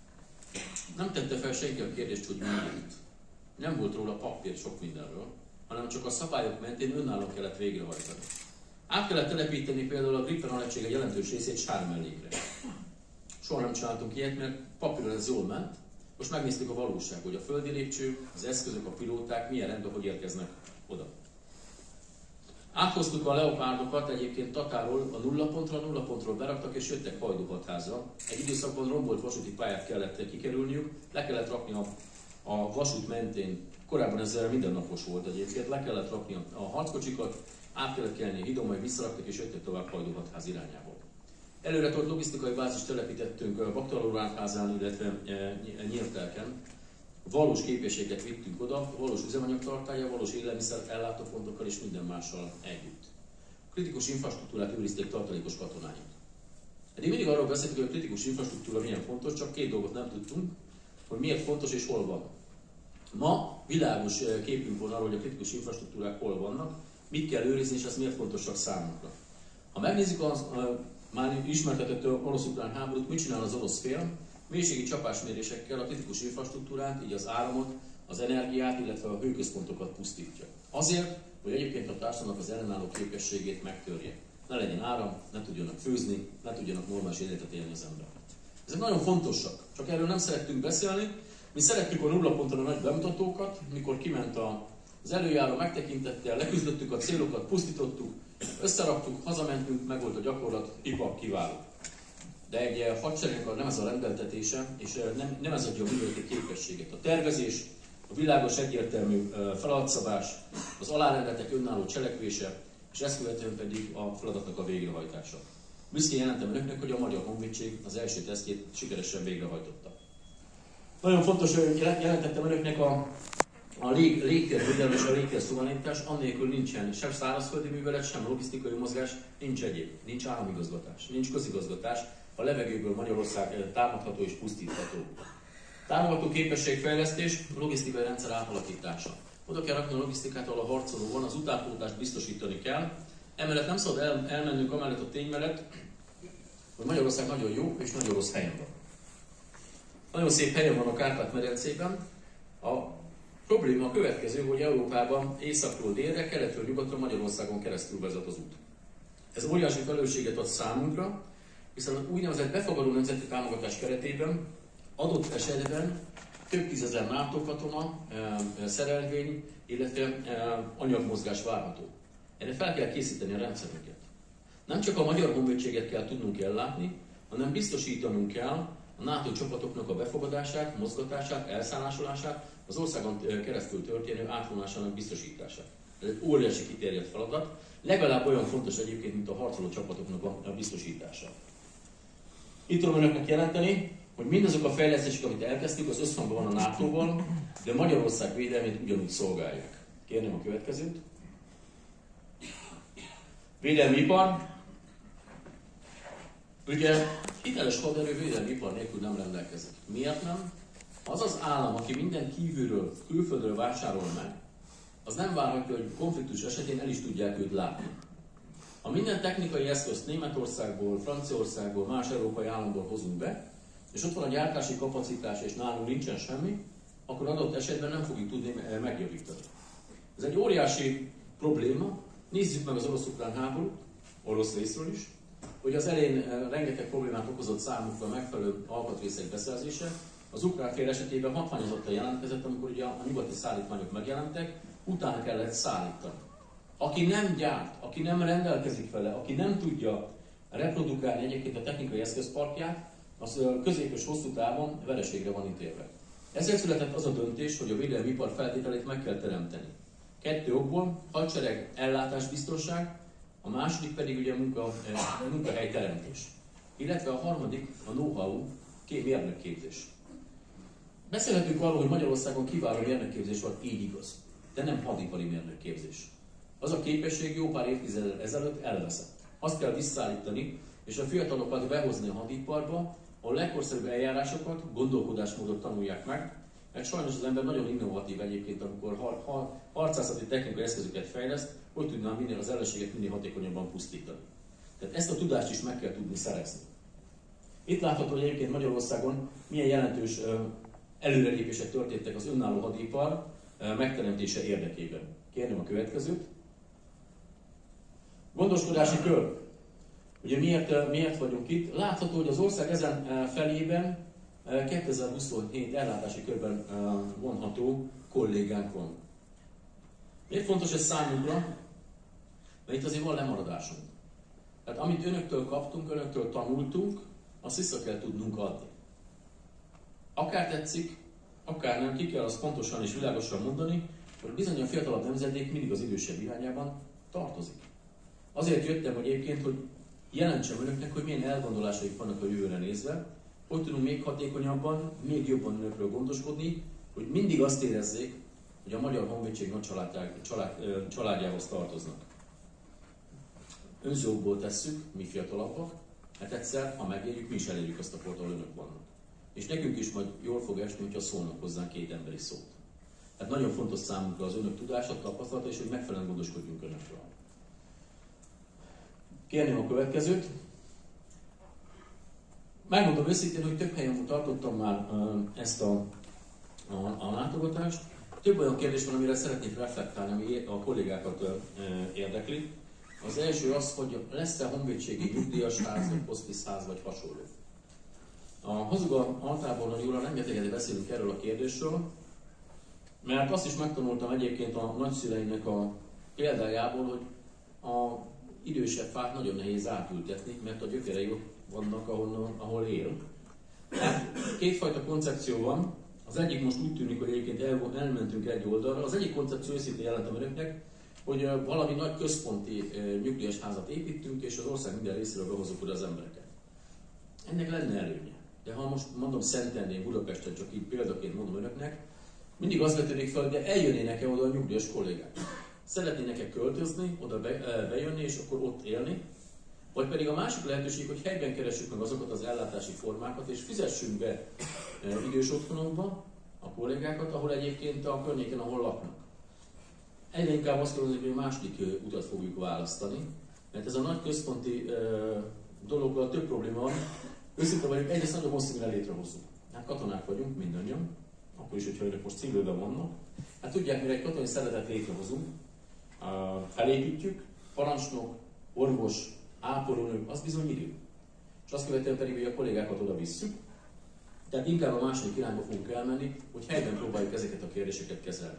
Nem tette fel senki a kérdést, hogy miért. Nem volt róla papír sok mindenről, hanem csak a szabályok mentén önállóan kellett végrehajtani. Át kellett telepíteni például a Gripen alegysége jelentős részét sármellékre. Soha nem csináltunk ilyet, mert papíron ez jól ment. Most megnéztük a valóság, hogy a földi lépcső, az eszközök, a pilóták milyen rendben, hogy érkeznek oda. Áthoztuk a leopárdokat egyébként Tatáról a nulla pontról beraktak és jöttek Hajdú-Hatházra. Egy időszakban rombolt vasúti pályát kellett kikerülniük, le kellett rakni a vasút mentén, korábban ez mindennapos volt egyébként, le kellett rakni a harckocsikat, át kellett kelni a hídon, majd visszaraktak és jöttek tovább Hajdú-Hatház irányából. Előre tolt logisztikai bázist telepítettünk Baktalórátházán, illetve Nyírtelken. Valós képességet vittünk oda, valós üzemanyagtartálya, valós élelmiszer ellátópontokkal és minden mással együtt. A kritikus infrastruktúrát őrizték tartalékos katonáink. Eddig mindig arról beszéltük, hogy a kritikus infrastruktúra milyen fontos, csak két dolgot nem tudtunk, hogy miért fontos és hol van. Ma világos képünk van arról, hogy a kritikus infrastruktúrák hol vannak, mit kell őrizni és ez miért fontosak számunkra. Ha megnézzük az már ismertetett orosz-ukrán háborút, mit csinál az orosz fél? Mélységi csapásmérésekkel a kritikus infrastruktúrát, így az áramot, az energiát, illetve a hőközpontokat pusztítja. Azért, hogy egyébként a társadalomnak az ellenálló képességét megtörje. Ne legyen áram, ne tudjanak főzni, ne tudjanak normális életet élni az emberek. Ezek nagyon fontosak, csak erről nem szerettünk beszélni. Mi szerettük a nulla ponton a nagy bemutatókat, mikor kiment az előjáró, megtekintette, leküzdöttük a célokat, pusztítottuk, összeraktuk, hazamentünk, meg volt a gyakorlat, pipa, kiváló. De egy hadseregnek nem ez a rendeltetése, és nem ez adja a műveleti képességet. A tervezés, a világos egyértelmű feladatszabás, az alárendetek önálló cselekvése, és ezt követően pedig a feladatnak a végrehajtása. Büszkén jelentem önöknek, hogy a Magyar Honvédség az első tesztjét sikeresen végrehajtotta. Nagyon fontos, hogy jelentettem önöknek a légtérvédelem és a légtér szuverenitás, annélkül nincsen sem szárazföldi művelet, sem logisztikai mozgás, nincs egyéb, nincs államigazgatás, nincs közigazgatás, a levegőből Magyarország támadható és pusztítható. Támogató képességfejlesztés, logisztikai rendszer átalakítása. Oda kell rakni a logisztikát, ahol a harcoló van, az utánpótlást biztosítani kell. Emellett nem szabad elmennünk amellett a tény mellett, hogy Magyarország nagyon jó és nagyon rossz helyen van. Nagyon szép helyen van a Kárpát-medencében. A probléma a következő, hogy Európában északról délre, keletről nyugatra Magyarországon keresztül vezet az út. Ez óriási felelősséget ad számunkra, hiszen az úgynevezett befogadó nemzeti támogatás keretében adott esetben több tízezer NATO katona, szerelvény, illetve anyagmozgás várható. Erre fel kell készíteni a rendszerünket. Nem csak a Magyar Honvédséget kell tudnunk ellátni, hanem biztosítanunk kell a NATO csapatoknak a befogadását, mozgatását, elszállásolását, az országon keresztül történő átvonásának biztosítását. Ez egy óriási kiterjedt feladat, legalább olyan fontos egyébként, mint a harcoló csapatoknak a biztosítása. Itt tudom önöknek jelenteni, hogy mindazok a fejlesztések, amit elkezdtük, az összhangban van a NATO-val, de Magyarország védelmét ugyanúgy szolgálják. Kérném a következőt. Védelmi ipar. Ugye hiteles haderő védelmi ipar nélkül nem rendelkezik. Miért nem? Az az állam, aki minden kívülről, külföldről vásárol meg, az nem várhatja, hogy konfliktus esetén el is tudják őt látni. Ha minden technikai eszközt Németországból, Franciaországból, más európai államból hozunk be, és ott van a gyártási kapacitás, és nálunk nincsen semmi, akkor adott esetben nem fogjuk tudni megjavítani. Ez egy óriási probléma. Nézzük meg az orosz-ukrán háborút, orosz részről is, hogy az elején rengeteg problémát okozott számukra a megfelelő alkatrészek beszerzése. Az ukrán fél esetében hatványozottan jelentkezett, amikor ugye a nyugati szállítmányok megjelentek, utána kellett szállítani. Aki nem gyárt, aki nem rendelkezik vele, aki nem tudja reprodukálni egyébként a technikai eszközparkját, az közép és hosszú távon vereségre van ítélve. Ezért született az a döntés, hogy a védelmi ipar feltételét meg kell teremteni. 2 okból: hadsereg, ellátásbiztonság, a második pedig ugye a munkahelyteremtés. Illetve a harmadik a know-how, mérnökképzés. Beszélhetünk arról, hogy Magyarországon kiváló mérnökképzés van, így igaz, de nem hadipari mérnökképzés. Az a képesség jó pár évtizeddel ezelőtt elveszett. Azt kell visszaállítani, és a fiatalokat behozni a hadiparba, a legkorszerűbb eljárásokat, gondolkodásmódot tanulják meg, mert sajnos az ember nagyon innovatív egyébként, amikor harcászati technikai eszközöket fejleszt, hogy tudná minél az ellenséget minél hatékonyabban pusztítani. Tehát ezt a tudást is meg kell tudni szerezni. Itt látható, hogy egyébként Magyarországon milyen jelentős előrelépések történtek az önálló hadipar megteremtése érdekében. Kérném a következőt. Gondoskodási kör. Ugye miért vagyunk itt? Látható, hogy az ország ezen felében 2027 ellátási körben vonható kollégánk van. Miért fontos ez számunkra? Mert itt azért van lemaradásunk. Tehát amit önöktől kaptunk, önöktől tanultunk, azt vissza kell tudnunk adni. Akár tetszik, akár nem, ki kell azt pontosan és világosan mondani, hogy bizony a fiatalabb nemzedék mindig az idősebb irányában tartozik. Azért jöttem, hogy egyébként, hogy jelentsem önöknek, hogy milyen elgondolásaik vannak a jövőre nézve, hogy tudunk még hatékonyabban, még jobban önökről gondoskodni, hogy mindig azt érezzék, hogy a Magyar Honvédség nagy családjához tartoznak. Önzőkból tesszük, mi fiatalabbak, mert egyszer, ha megérjük, mi is elérjük azt a port, ahol önök vannak. És nekünk is majd jól fog esni, hogyha szólnak hozzánk 2 emberi szót. Tehát nagyon fontos számunkra az önök tudása, tapasztalata, és hogy megfelelően gondoskodjunk önökről. Kérném a következőt. Megmondom őszintén, hogy több helyen tartottam már ezt a látogatást. Több olyan kérdés van, amire szeretnék reflektálni, ami a kollégákat érdekli. Az első az, hogy lesz-e honvédségi nyugdíjas ház, vagy hospice ház, vagy hasonló. A Hazuga Altábornal Júlal rengeteget beszélünk erről a kérdésről, mert azt is megtanultam egyébként a nagyszüleimnek a példájából, hogy a idősebb fát nagyon nehéz átültetni, mert a gyökerei ott vannak, ahol él. Hát, 2 fajta koncepció van. Az egyik most úgy tűnik, hogy egyébként elmentünk egy oldalra. Az egyik koncepció, őszintén jelentem önöknek, hogy valami nagy központi nyugdíjas házat építünk, és az ország minden részéről behozunk oda az embereket. Ennek lenne előnye. De ha most mondom Szentendrén, Budapesten, csak így példaként mondom önöknek, mindig az vetődik fel, hogy eljönnének-e oda a nyugdíjas kollégák. Szeretnének-e költözni, oda bejönni és akkor ott élni, vagy pedig a másik lehetőség, hogy helyben keressük meg azokat az ellátási formákat, és fizessünk be idős otthonokba a kollégákat, ahol egyébként a környéken, ahol laknak. Egyre inkább azt kell mondani, hogy a második utat fogjuk választani, mert ez a nagy központi dologgal több probléma van. Őszintén vagyok, egyrészt nagyon hosszú, mire létrehozunk. Hát katonák vagyunk mindannyian, akkor is, hogyha önök most civilben vannak. Hát tudják, mire egy katonai szeretet létrehozunk, felépítjük, parancsnok, orvos, ápolónő, az bizony idő. És azt követően pedig, hogy a kollégákat oda visszük. Tehát inkább a második irányba fogunk elmenni, hogy helyben próbáljuk ezeket a kérdéseket kezelni.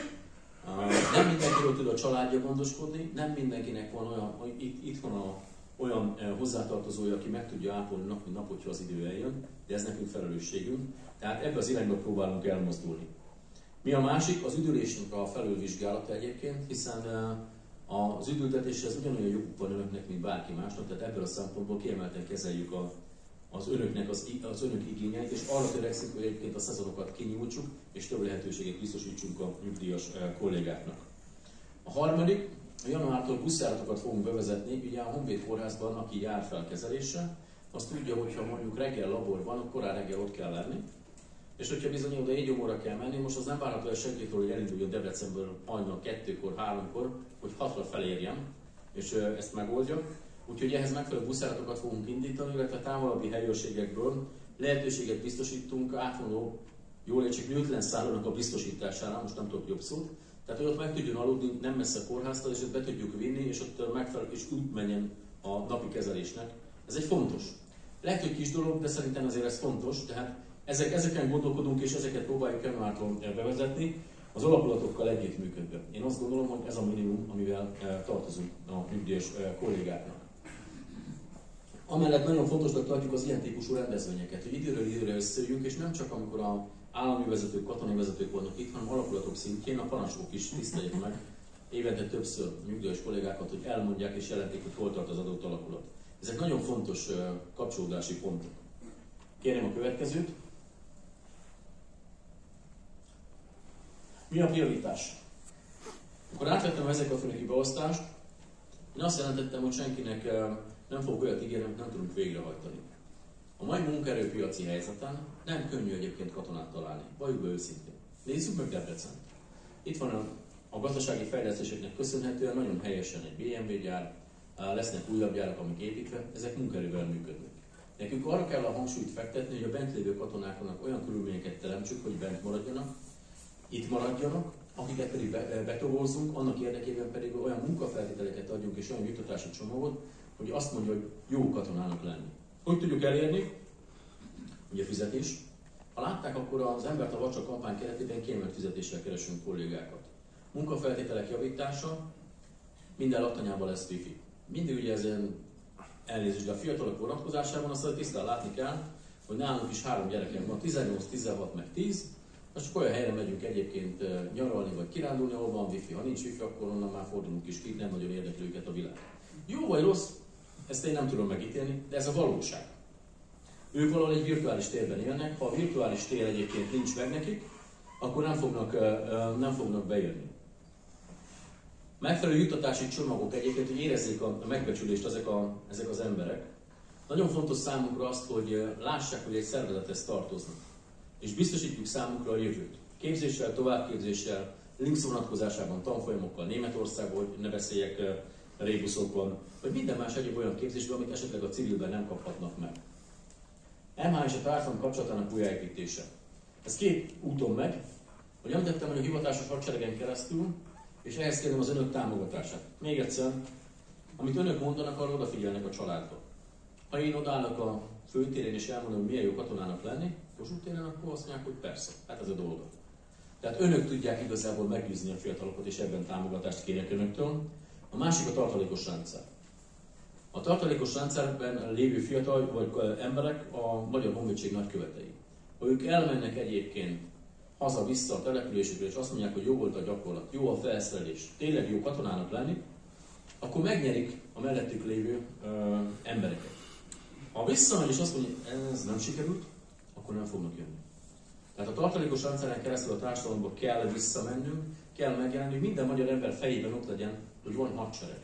Nem mindenkiről tud a családja gondoskodni, nem mindenkinek van olyan, itthon olyan hozzátartozója, aki meg tudja ápolni nap mint nap, hogyha az idő eljön, de ez nekünk felelősségünk. Tehát ebbe az irányba próbálunk elmozdulni. Mi a másik? Az üdülésnek a felülvizsgálata egyébként, hiszen az üdültetéshez ugyanolyan joguk van önöknek, mint bárki másnak, tehát ebből a szempontból kiemelten kezeljük az önök igényeit, és arra törekszünk, hogy egyébként a szezonokat kinyújtsuk, és több lehetőséget biztosítsunk a nyugdíjas kollégáknak. A harmadik, januártól buszjáratokat fogunk bevezetni, ugye a Honvéd Kórházban, aki jár fel kezelésre, azt tudja, hogy ha mondjuk reggel labor van, akkor korán reggel ott kell lenni. És hogyha bizony oda 4 óra kell menni, most az nem várható el senkitől, hogy elinduljon Debrecenből hajnal 2-kor, 3-kor, hogy 6-ra felérjem, és ezt megoldja. Úgyhogy ehhez megfelelő buszjáratokat fogunk indítani, illetve távolabbi helyőrségekből lehetőséget biztosítunk átvonó, jól értsük, nőtlen szállónak a biztosítására, most nem tudok jobb szót. Tehát, hogy ott meg tudjon aludni, nem messze a kórháztól, és ott be tudjuk vinni, és ott megfelelő, és úgy menjen a napi kezelésnek. Ez egy fontos. Lehet, hogy kis dolog, de szerintem azért ez fontos. Tehát ezeken gondolkodunk, és ezeket próbáljuk januártól bevezetni, az alapulatokkal együttműködve. Én azt gondolom, hogy ez a minimum, amivel tartozunk a nyugdíjas kollégáknak. Amellett nagyon fontosnak tartjuk az ilyen típusú rendezvényeket, hogy időről időre összejöjjünk, és nem csak amikor az állami vezetők, katonai vezetők vannak itt, hanem alapulatok szintjén a parancsnokok is tiszteljék meg évente többször a nyugdíjas kollégákat, hogy elmondják és jelentik, hogy hol tart az adott alakulat. Ezek nagyon fontos kapcsolódási pontok. Kérem a következőt. Mi a prioritás? Akkor átvettem ezek a főnöki beosztást, én azt jelentettem, hogy senkinek nem fogok olyat ígérni, amit nem tudunk végrehajtani. A mai munkaerőpiaci helyzeten nem könnyű egyébként katonát találni, valljuk be őszintén. Nézzük meg Debrecent. Itt van a gazdasági fejlesztéseknek köszönhetően nagyon helyesen egy BMW gyár, lesznek újabb gyárak, amik építve, ezek munkaerővel működnek. Nekünk arra kell a hangsúlyt fektetni, hogy a bent lévő katonáknak olyan körülményeket teremtsük, hogy bent maradjanak, itt maradjanak, akiket pedig betobozzunk, annak érdekében pedig olyan munkafeltételeket adjunk és olyan juttatási csomagot, hogy azt mondja, hogy jó katonának lenni. Hogy tudjuk elérni? Ugye fizetés. Ha látták, akkor az Embert a Vacsa kampány keretében kiemelt fizetéssel keresünk kollégákat. Munkafeltételek javítása, minden laktanyában lesz wifi. Mindig ugye ezen elnézést, de a fiatalok vonatkozásában azt tisztán látni kell, hogy nálunk is 3 gyerekem van, 18, 16 meg 10, most olyan helyre megyünk egyébként nyaralni vagy kirándulni, ahol van wifi. Ha nincs wifi, akkor onnan már fordulunk is ki, nem nagyon érdekli őket a világ. Jó vagy rossz, ezt én nem tudom megítélni, de ez a valóság. Ők valahol egy virtuális térben élnek, ha a virtuális tér egyébként nincs meg nekik, akkor nem fognak bejönni. Megfelelő juttatási csomagok egyébként, hogy érezzék a megbecsülést ezek az emberek. Nagyon fontos számunkra azt, hogy lássák, hogy egy szervezethez tartoznak. És biztosítjuk számukra a jövőt. Képzéssel, továbbképzéssel, Linux vonatkozásában, tanfolyamokkal, Németországban, hogy ne beszéljek rébuszokban, vagy minden más egyéb olyan képzésben, amit esetleg a civilben nem kaphatnak meg. MH és a társadalom kapcsolatának újjáépítése. Ez 2 úton megy, hogy említettem, hogy a hivatásos hadseregen keresztül, és ehhez kérem az önök támogatását. Még egyszer, amit önök mondanak, arra odafigyelnek a családba. Ha én odállok a főtéren és elmondom, hogy milyen jó katonának lenni, Kossuth téren, akkor azt mondják, hogy persze, hát ez a dolga. Tehát önök tudják igazából meggyőzni a fiatalokat, és ebben támogatást kérek önöktől. A másik a tartalékos rendszer. A tartalékos rendszerben lévő fiatal vagy emberek a Magyar Honvédség nagykövetei. Ha ők elmennek egyébként haza-vissza a településükre, és azt mondják, hogy jó volt a gyakorlat, jó a felszerelés, tényleg jó katonának lenni, akkor megnyerik a mellettük lévő embereket. Ha visszamegy és azt mondja, ez nem sikerült, akkor nem fognak jönni. Tehát a tartalékos rendszeren keresztül a társadalomba kell visszamennünk, kell megjelenni, hogy minden magyar ember fejében ott legyen, hogy van hadsereg.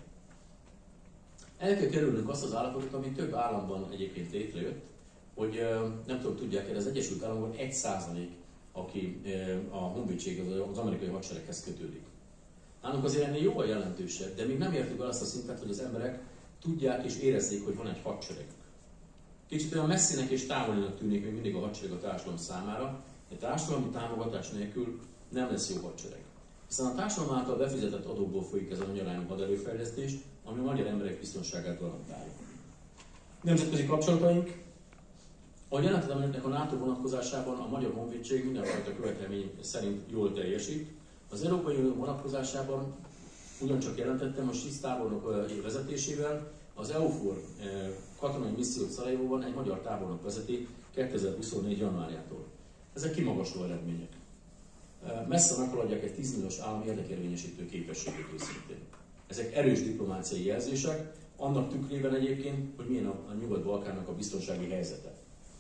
El kell kerülnünk azt az állapotot, ami több államban egyébként létrejött, hogy nem tudom, tudják, az Egyesült Államokban 1%, aki a honvédség, az amerikai hadsereghez kötődik. Nálunk azért ennél jóval jelentősebb, de még nem értük el azt a szintet, hogy az emberek tudják és érezzék, hogy van egy hadsereg. Kicsit olyan messzinek és távolinak tűnik még mindig a hadsereg a társadalom számára, de társadalmi támogatás nélkül nem lesz jó hadsereg. Hiszen a társadalom által befizetett adókból folyik ez a nagy arányú haderőfejlesztés, ami a magyar emberek biztonságát garantálja. Nemzetközi kapcsolataink. Ahogy jelentettem önöknek, a NATO vonatkozásában a Magyar Honvédség mindenfajta követelmény szerint jól teljesít. Az Európai Unió vonatkozásában ugyancsak jelentettem, hogy SZISZ tábornok vezetésével az EUFOR katonai missziót Szarajevóban egy magyar tábornok vezeti 2024. januárjától. Ezek kimagasló eredmények. Messze meghaladják egy 10 milliós állami érdekérvényesítő képességét őszintén. Ezek erős diplomáciai jelzések, annak tükrében egyébként, hogy milyen a Nyugat-Balkánnak a biztonsági helyzete.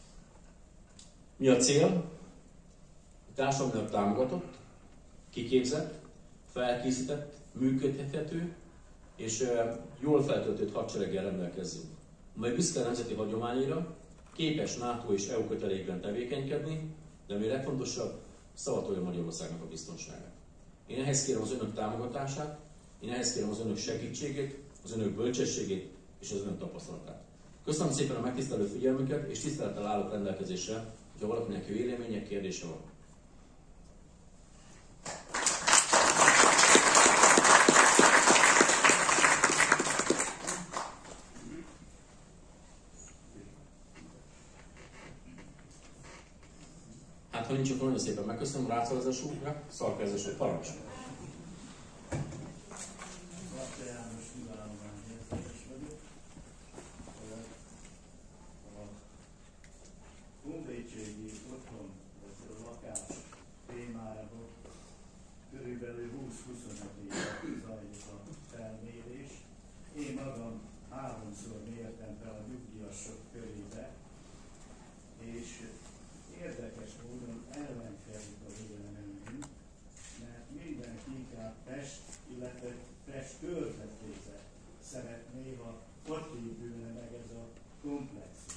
Mi a cél? A társadalomnak támogatott, kiképzett, felkészített, működhető, és jól feltöltött hadsereggel rendelkezzünk, amely büszke nemzeti hagyományra, képes NATO és EU kötelékben tevékenykedni, de ami legfontosabb, szavatolja Magyarországnak a biztonságát. Én ehhez kérem az önök támogatását, én ehhez kérem az önök segítségét, az önök bölcsességét és az önök tapasztalatát. Köszönöm szépen a megtisztelő figyelmüket, és tisztelettel állok rendelkezésre, hogyha valakinek véleménye, kérdése van. Hát, ha nincs, akkor nagyon szépen megköszönöm, Rácz úrra, Szarkáz úr, parancs! Honvédségi otthon, vagy a lakás témájából körülbelül 20-25 éve zajlik a felmérés. Én magam 3-szor mértem fel a nyugdíjasok körébe, és érdekes módon ellenkezik a véleményünk, mert mindenki inkább Pest, illetve Pest körzetébe szeretné, ha ott épülne meg ez a komplexum.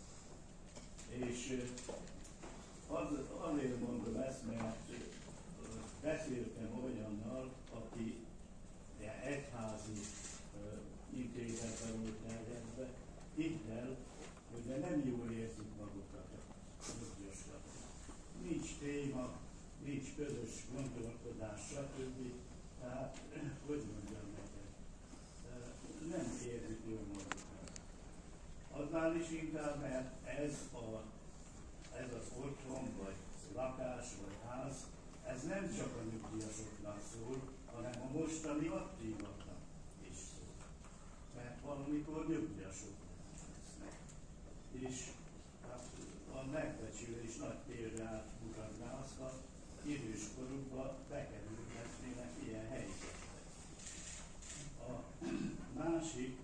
És azért mondom ezt, mert beszéltem olyannal, aki egyházi intézetben volt terjedve, hidd el, hogy nem jól érzik magukat a nyugdíjasok. Nincs téma, nincs közös gondolkodás, stb. Tehát, hogy mondjam neked, nem érzik jól magukat. Annál is inkább, mert ez az otthon, vagy lakás, vagy ház, ez nem csak a nyugdíjasoknak szól, hanem a mostani aktívaknak is szól. Mert valamikor nyugdíjasok lesznek. És hát a megbecsülés nagy példát mutatná azt, ha időskorukban bekerülhetnének ilyen helyzetbe. A másik,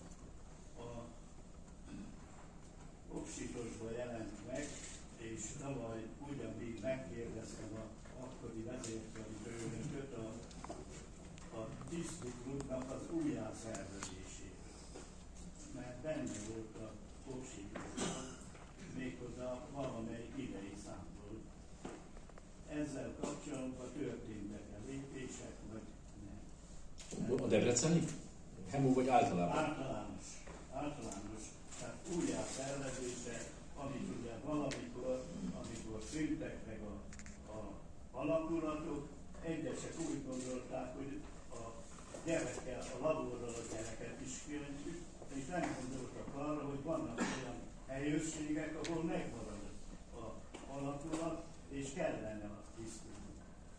Oksitosban jelent meg, és tavaly ugyanígy megkérdeztem az akkori vezérkari főnököt a tisztúrnak az újjászervezéséről. Mert benne volt a Oksitosban, méghozzá valamelyik idei számból. Ezzel kapcsolatban történtek-e lépések, vagy nem? A debreceni? Hemú vagy általában? Általános. Tehát újjászervezése, amit ugye valamikor, amikor szűntek meg a alakulatok, egyesek úgy gondolták, hogy a gyerekkel, a laborral a gyereket is költjük, és nem gondoltak arra, hogy vannak olyan helyőrségek, ahol megmarad az alakulat, és kellene a tisztítani.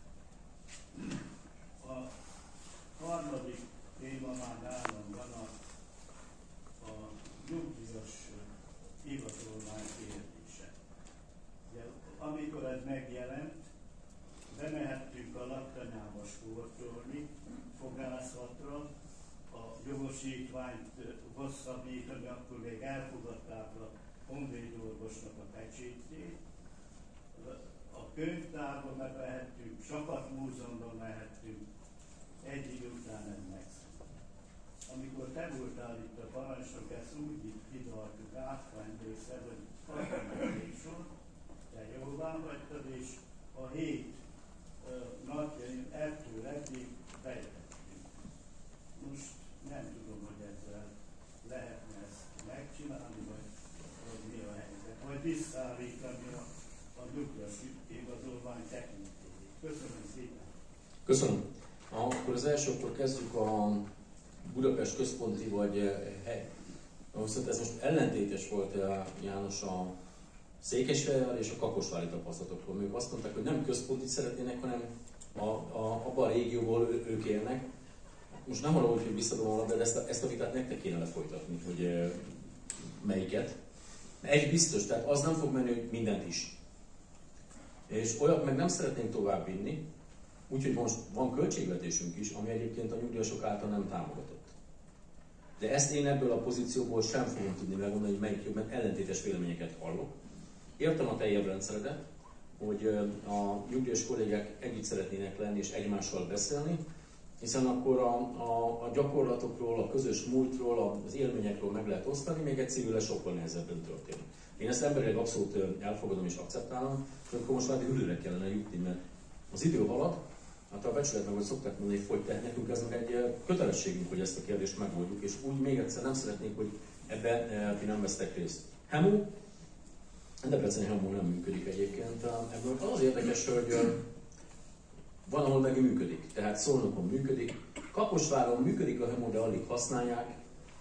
A harmadik téma már nálam van a nyugdíjas igazolvány kérdése. De amikor ez megjelent, bemehettünk a laktanyába sportolni, fogászatra, a jogosítványt hosszabbítani, akkor még elfogadták a honvédorvosnak a pecsétjét. A könyvtárba bemehettünk, Sakat-múzeumban mehettünk, egy idő után ez megszűnt. Amikor te voltál itt a parancsnok, ezt úgy hidaltuk át, emlékszel, hogy kaptunk sor, te jóvá hagytad, és a 7 napjaim ettől eddig bejöttünk. Most nem tudom, hogy ezzel lehetne ezt megcsinálni, vagy mi a helyzet, vagy visszaállítani a nyugdíjas igazolvány tekintélyét. Köszönöm szépen! Köszönöm. Akkor az első, akkor kezdjük a Budapest központi, vagy viszont ez most ellentétes volt, János, a Székesfehérvár és a Kaposvári tapasztalatokról. Ők azt mondták, hogy nem központit szeretnének, hanem abban a régióból ők élnek. Most nem arra, hogy visszadom a labdát, de ezt a vitát nektek kéne lefolytatni, hogy melyiket. Egy biztos, tehát az nem fog menni, hogy mindent is. És olyat meg nem szeretnénk tovább vinni, úgyhogy most van költségvetésünk is, ami egyébként a nyugdíjasok által nem támogatott. De ezt én ebből a pozícióból sem fogom tudni megmondani, hogy melyik jobb, mert ellentétes véleményeket hallok. Értem a te érvrendszeredet, hogy a nyugdíjas kollégák együtt szeretnének lenni és egymással beszélni, hiszen akkor a gyakorlatokról, a közös múltról, az élményekről meg lehet osztani, még egy civil sokkal nehezebben történik. Én ezt emberileg abszolút elfogadom és akceptálom, és akkor most már hüllőre kellene jutni, mert az idő halad, hát a becsület meg, hogy szokták mondani, hogy folyt, nekünk ez meg egy kötelességünk, hogy ezt a kérdést megoldjuk, és úgy még egyszer nem szeretnénk, hogy ebben ti nem vesztek részt. HEMU, Debreceni HEMU nem működik egyébként. Ebből az érdekes, hogy van, ahol meg működik, tehát Szolnokon működik, Kaposváron működik a HEMU, de alig használják.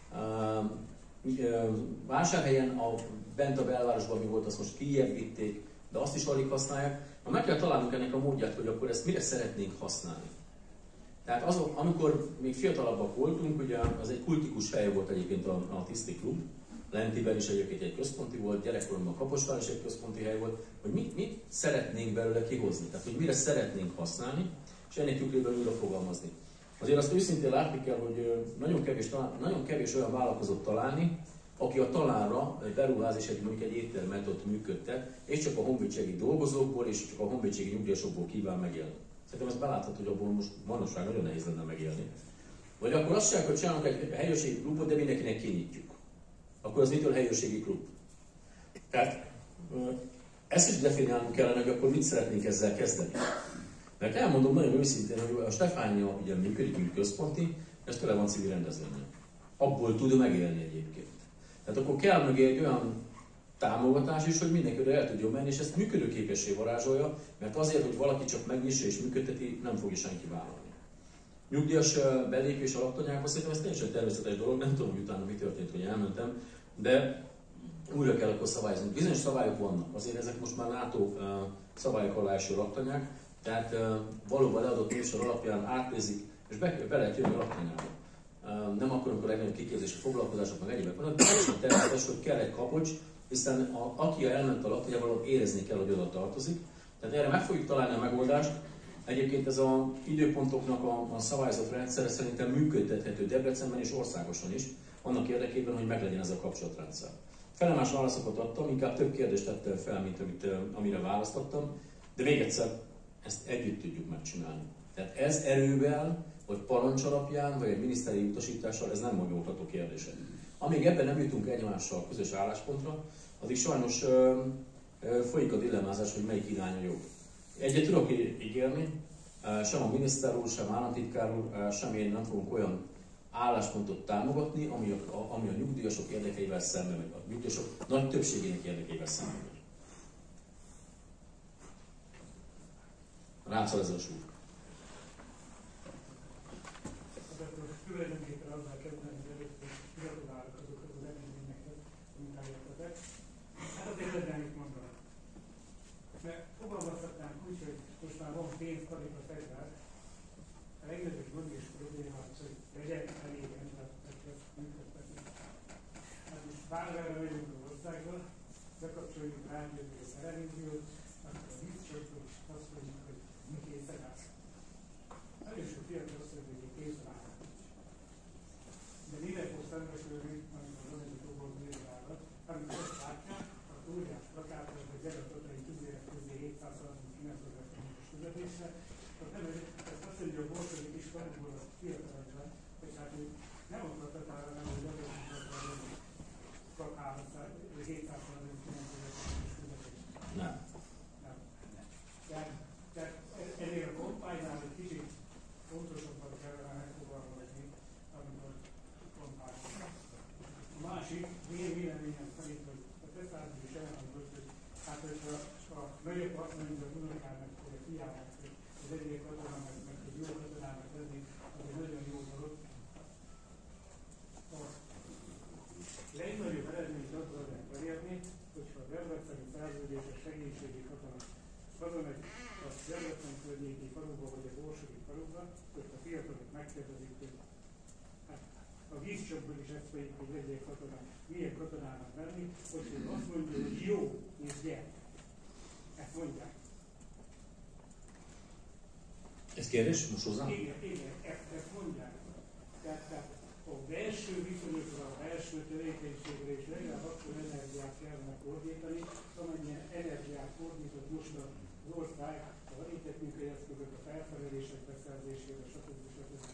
Vásárhelyen bent a belvárosban mi volt, azt most kijebb vitték, de azt is alig használják. Meg kell találnunk ennek a módját, hogy akkor ezt mire szeretnénk használni. Tehát amikor még fiatalabbak voltunk, ugye az egy kultikus hely volt egyébként a Tiszti Klub, Lentiben is egyébként egy központi volt, gyerekkoromban Kaposvár is egy központi hely volt, hogy mit szeretnénk belőle kihozni, tehát hogy mire szeretnénk használni, és ennek tükrében újra fogalmazni. Azért azt őszintén látni kell, hogy nagyon kevés olyan vállalkozót találni, aki a talánra beruház és mondjuk egy éttermet ott működtet, és csak a honvédségi dolgozókból és csak a honvédségi nyugdíjasokból kíván megélni. Szerintem ezt belátható, hogy abból most manapság nagyon nehéz lenne megélni. Vagy akkor azt csináljuk, hogy csinálunk egy helyőrségi klubot, de mindenkinek kinyitjuk. Akkor az mitől helyőrségi klub? Tehát ezt is definiálnunk kellene, hogy akkor mit szeretnénk ezzel kezdeni. Mert elmondom nagyon őszintén, hogy a Stefánia ugye működik, mint központi, ez tőle van civil rendezvényen. Abból tud megélni egyébként. Tehát akkor kell mögé egy olyan támogatás is, hogy mindenki el tudjon menni, és ezt működőképessé varázsolja, mert azért, hogy valaki csak megnyissa és működteti, nem fogja senki vállalni. Nyugdíjas belépés a laktanyákba, szerintem ez teljesen természetes dolog, nem tudom, hogy utána mi történt, hogy elmentem, de újra kell akkor szabályozni. Bizonyos szabályok vannak, azért ezek most már NATO szabályok alá eső laktanyák, tehát valóban leadott névsor alapján átnézik, és be lehet jönni a laktanyába. Nem akarunk a legnagyobb kiképzési foglalkozások, meg egyébek vannak, de teljesen természetes, hogy kell egy kapocs, hiszen aki elment a laktanyába, érezni kell, hogy oda tartozik. Tehát erre meg fogjuk találni a megoldást. Egyébként ez az időpontoknak a szabályozott rendszere szerintem működtethető Debrecenben és országosan is, annak érdekében, hogy meglegyen ez a kapcsolatrendszer. Felemás válaszokat adtam, inkább több kérdést tettem fel, mint amire választottam, de még egyszer, ezt együtt tudjuk megcsinálni. Tehát ez erővel, vagy parancs alapján, vagy egy miniszteri utasítással, ez nem megoldható kérdés. Amíg ebben nem jutunk egymással közös álláspontra, addig sajnos folyik a dilemmázás, hogy melyik irány a jó. Egyet tudok ígérni, sem a miniszter úr, sem államtitkár úr, sem én nem fogunk olyan álláspontot támogatni, ami a nyugdíjasok érdekeivel szemben megy, a nyugdíjasok nagy többségének érdekeivel szemben megy. Rácol ez a súly. Tulajdonképpen azzal kezdeni, hogy először gratulálok azokhoz az eredményekhez, amit elértetek. Hát azért legyen mit mondanak. Mert fogalmazhatnánk úgy, hogy most már van pénz, karika, fegyver. A legnagyobb gond és probléma az, hogy legyen elég embereket működtetni. Hát most bárvára megyünk az országba, bekapcsoljuk rádiót vagy a televíziót, akkor a vízcsapról is azt mondjuk, hogy mi készen állsz. Nagyon sok fiatal azt mondja, hogy készen állnak. De mire fog szembesülni, amikor van egy dolgok vizsgálat, amikor azt látják, a óriás plakátot, hogy gyerekatai tüzérek közé 739 ezer forintos fizetésre, ezt azt mondja, hogy a bolsodik is valóból a fiatalokra, és hát nem akartak arra nem, hogy adott plakátot 739 ezer forintos fizetésre. Nem. Tehát ennél a kompánynál egy kicsit fontosabban kellene megfogalmazni, amikor kompányolnak. A másik, én véleményem szerint, hogy a teszázó is elmondott, hogy hát hogyha a nagyobb azt mondja az unokának, hogy a fiának, hogy az egyik katonának, meg hogy jó katonának lenni, az egy nagyon jó dolog. A legnagyobb eredményt azzal lehet elérni, hogyha a debreceni szerződéses segítségi katona hazamegy a Debrecen környéki faluba, vagy a borsodi faluba, hogy a fiatalok megkérdezik, hogy hát a vízcsapból is ezt folyik, hogy legyél katonák, milyen katonának lenni, hogy ő azt mondja, hogy jó, és gyere. Ezt mondják. Ez kérdés? Most hozzám? Igen, ezt mondják. Tehát a belső viszonyokra, a belső tevékenységre és legalább akkor energiát kellene fordítani, amennyien energiát fordított most az ország a haditechnikai eszközök, a felszerelések beszerzésére, stb.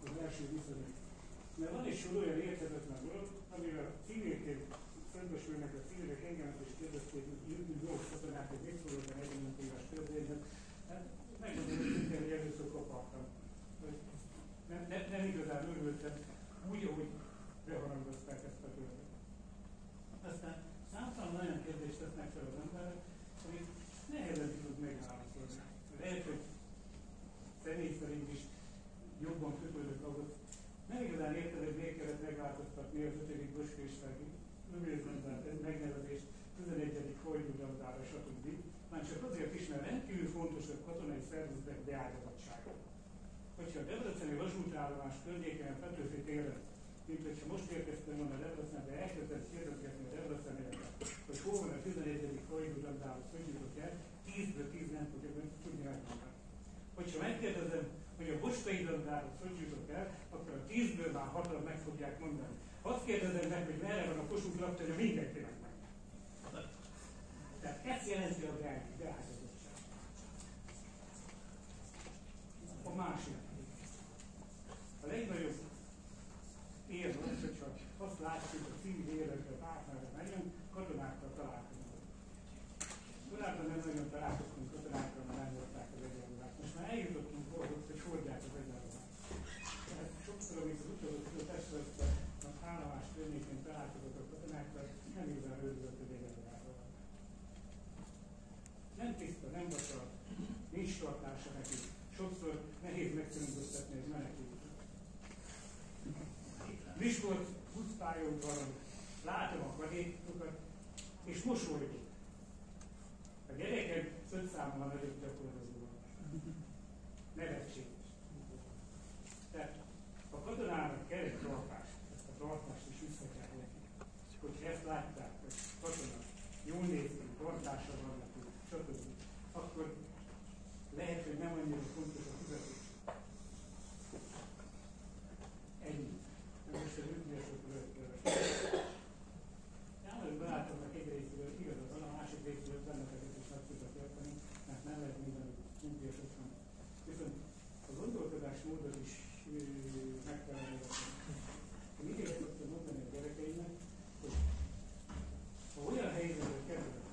az első viszonyok. Mert van egy sor olyan érthetetlen dolog, amivel civilként szembesülnek a civilek, engemet is kérdezték, hogy jó katonák, hogy mit szólok a 45 éves történet. Hát megmondom, hogy szintén először kaphattam. Nem igazán örültem úgy, ahogy beharangozták ezt a történetet. Aztán számtalan olyan kérdést tesznek fel az emberek, amit nehezen tudod megválaszolni. Lehet, hogy személy szerint is jobban kötődök ahhoz. Nem igazán érted, hogy miért kellett megváltoztatni az 5. Bocskészsági megnevezést 11. Hajdu-Dandára, stb. Már csak azért is, mert rendkívül fontos a katonai szervezetek beágyazottsága. Hogyha a debreceni vasútállomás környéken, Petőfi téren, mint hogyha most érkeztem volna Debrecenbe, elkezdett kérdezgetni a Debrecenében, hogy hol van a 11. Hajdu-Dandához, hogy jutok el, 10-ből 10 nem tudja tudni megmondani. Hogyha megkérdezem, hogy a Bocskai Dandához hogy jutok el, akkor a 10-ből már 6-ra meg fogják mondani. Azt kérdezem meg, hogy merre van a Kossuth laktanya, mindenkinek meg. Tehát ezt jelenti a beágyazottság. A másik. A legnagyobb érv az, hogyha azt látjuk, a civil életre pártnára megyünk, katonákkal találkozunk. Korábban nem nagyon találkoztunk katonákkal, mert nem volták az egyenruhát. Most már eljutottunk ahhoz, hogy hordják az egyenruhát. Tehát sokszor, amikor utolsó testületben a állomás környékén találkozok a katonákkal, nem igazán örülök az egyenruhával. Nem tiszta, nem vacsar, nincs tartása neki. Sokszor nehéz megkülönböztetni egy menekült. Miskolc buszpályon van, látom a kadétokat, és mosolygok. A gyerekek 5 számmal nagyobb gyakorlatilag. Nevetséges. Tehát a katonának kell egy tartást, ezt a tartást is vissza kell neki. Hogyha ezt látták, hogy katona jól néz ki, tartása van neki, stb. Akkor lehet, hogy nem annyira fontos a fizetés. Ennyi. Most az ügyesokról keresek. János barátomnak egy részéről igaza van, a másik részéről benneteket is meg tudok érteni, mert nem lehet minden ügyesoknak. Viszont a gondolkodásmódot is meg kell érteni. Én mindig azt szoktam mondani a gyerekeimnek, hogy ha olyan helyzetben kerülök,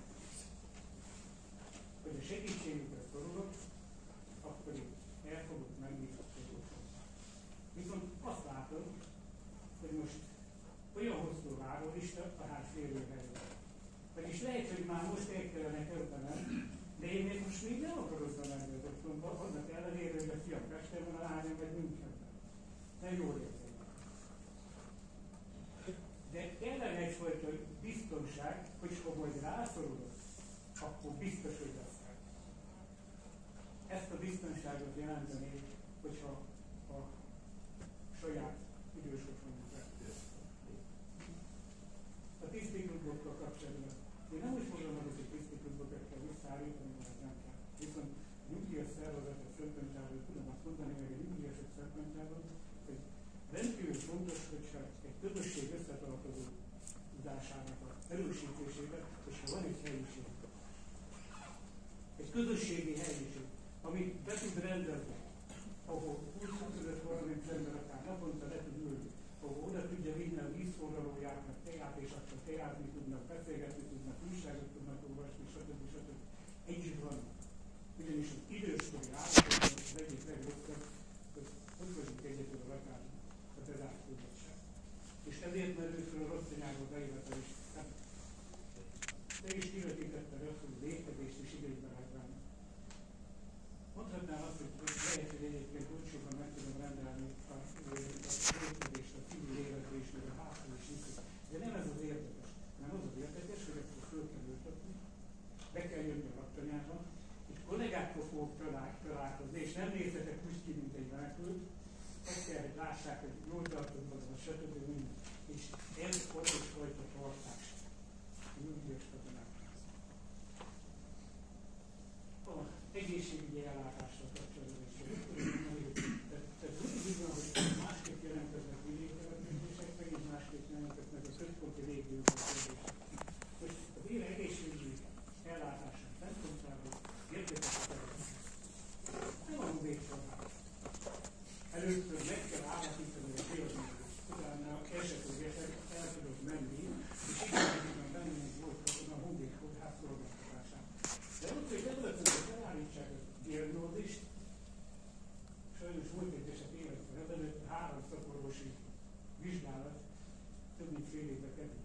hogy a segítségükre szorulok, akkor én el fogok menni a segítségükre. Viszont azt látom, hogy most olyan hosszú várólista a félő helyzet. Vagyis lehet, hogy már most el kellene költenem, de én még most még nem akarok menni az otthonba, annak ellenére, hogy a fiam Pesten van, a lányom vagy Münchenben. Nem jól érzem. De kellene egyfajta biztonság, hogy ha majd rászorulok, akkor biztos, hogy lesz el. Ezt a biztonságot jelenteni, hogyha a saját idős otthonunk lesz. A tisztiklubokkal kapcsolatban. Én nem úgy mondom, hogy a tisztiklubokat kell visszaállítani, mert nem kell. Viszont a nyugdíjas szervezetek szempontjából tudom azt mondani, meg a nyugdíjasok szempontjából, hogy rendkívül fontos, hogyha egy közösség összetartozódásának a erősítésében, hogyha van egy helyiség. Egy közösségi helyiség, amit be tud rendezni, ahol 20-30 ember akár naponta le tud ülni, ahol oda tudja vinni a vízforralóját, meg teát, és akkor teázni tudnak, beszélgetni tudnak, újságot tudnak olvasni, stb. Együtt van. Ugyanis az időskori állapotban az egyik legrosszabb, hogy vagyunk egyetlen a lakásban, a bezártulgatság. És ezért merül fel a rossz anyáról bejövetel is. Hát, te is kivetítetted azt, hogy létezést is idejében rágbánni. Mondhatnám azt, hogy lehet, hogy egyébként olcsóban meg tudom rendelni a létezést, a civil életést, meg a hátul is nyitni. De nem ez az érdekes, hanem az az érdekes, hogy akkor föl kell ültetni, be kell jönni a laktanyába, és kollégákkal fogok találkozni, és nem nézhetek úgy ki, mint egy menekült, azt kell, hogy lássák, hogy jól tartoznak, vagy stb. Minden. És ez ott egyfajta tartás a nyugdíjas katonák. Az egészségügyi ellátással kapcsolatban is. Tehát úgy van, hogy másképp jelentkeznek vidéktelepülések, megint másképp jelentkeznek a központi régióban kérdések. Most az én egészségügyi ellátásom szempontjából érdekes a terület. Nem a végszabály. Először meg kell állni 3 szakorvosi vizsgálat több mint fél évbe kerül.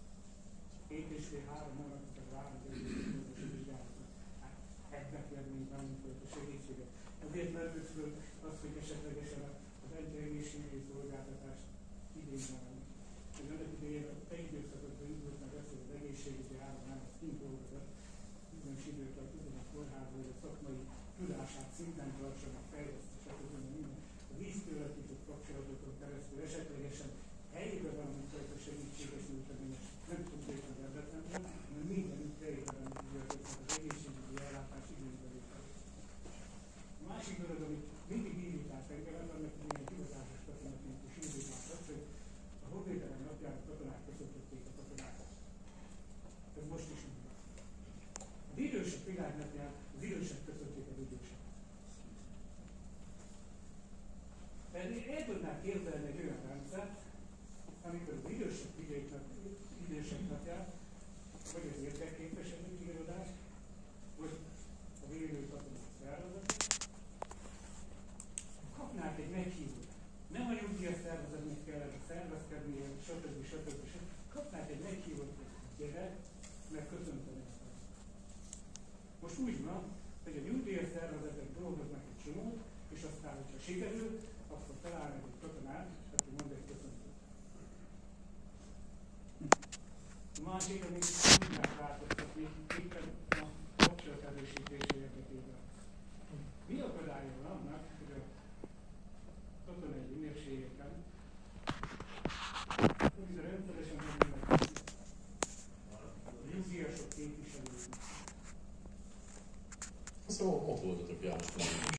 2,5-3 hónapot az 3 orvosi vizsgálatot. Hát ebben kérdezik bennünket a segítséget. Azért merült föl az, hogy esetlegesen az egészségügyi szolgáltatást igényelni. És annak idején egy időszakokban indult meg ezt, hogy az egészségügyi állam az kint dolgozott, bizonyos időtartozóan a kórházban, hogy a szakmai tudását szinten tartsanak, fejlesztések, minden. A víztőletított kapcsolatokon keresztül esetlegesen helyében valami fajta segítséget nyújtani, és nem konkrétan ebben, hanem mindenütt helyében az egészségügyi ellátás igénybevételét. A másik dolog, amit mindig irritált engem, annak ilyen hivatásos katonatikus indítás az, hogy a honvédelem napján a katonák köszöntötték a katonákat. Ez most is úgy van. Az idősek világnapján az idősek köszönték az idősek. Tehát én el tudnám képzelni egy olyan rendszert, amikor az idősek napján, vagy az érdekképviselői irodák, vagy a védő katonák szervezet, kapnák egy meghívót. Nem a nyugdíjas szervezetnek kellene szervezkedni, stb. Kapnák egy meghívót, hogy gyere, meg köszönteni a szervezetet. Most úgy van, hogy a nyugdíjas szervezetek dolgoznak egy csomót, és aztán, hogyha sikerül, akkor találnak egy katonát, aki mond egy köszöntőt. A másik, amit tudnák változtatni, éppen a kapcsolat erősítése érdekében. Mi akadálya van annak, hogy a katonai ünnepségeken, hogy rendszeresen megjelennek a nyugdíjasok képviselők. Szóval ott voltatok János.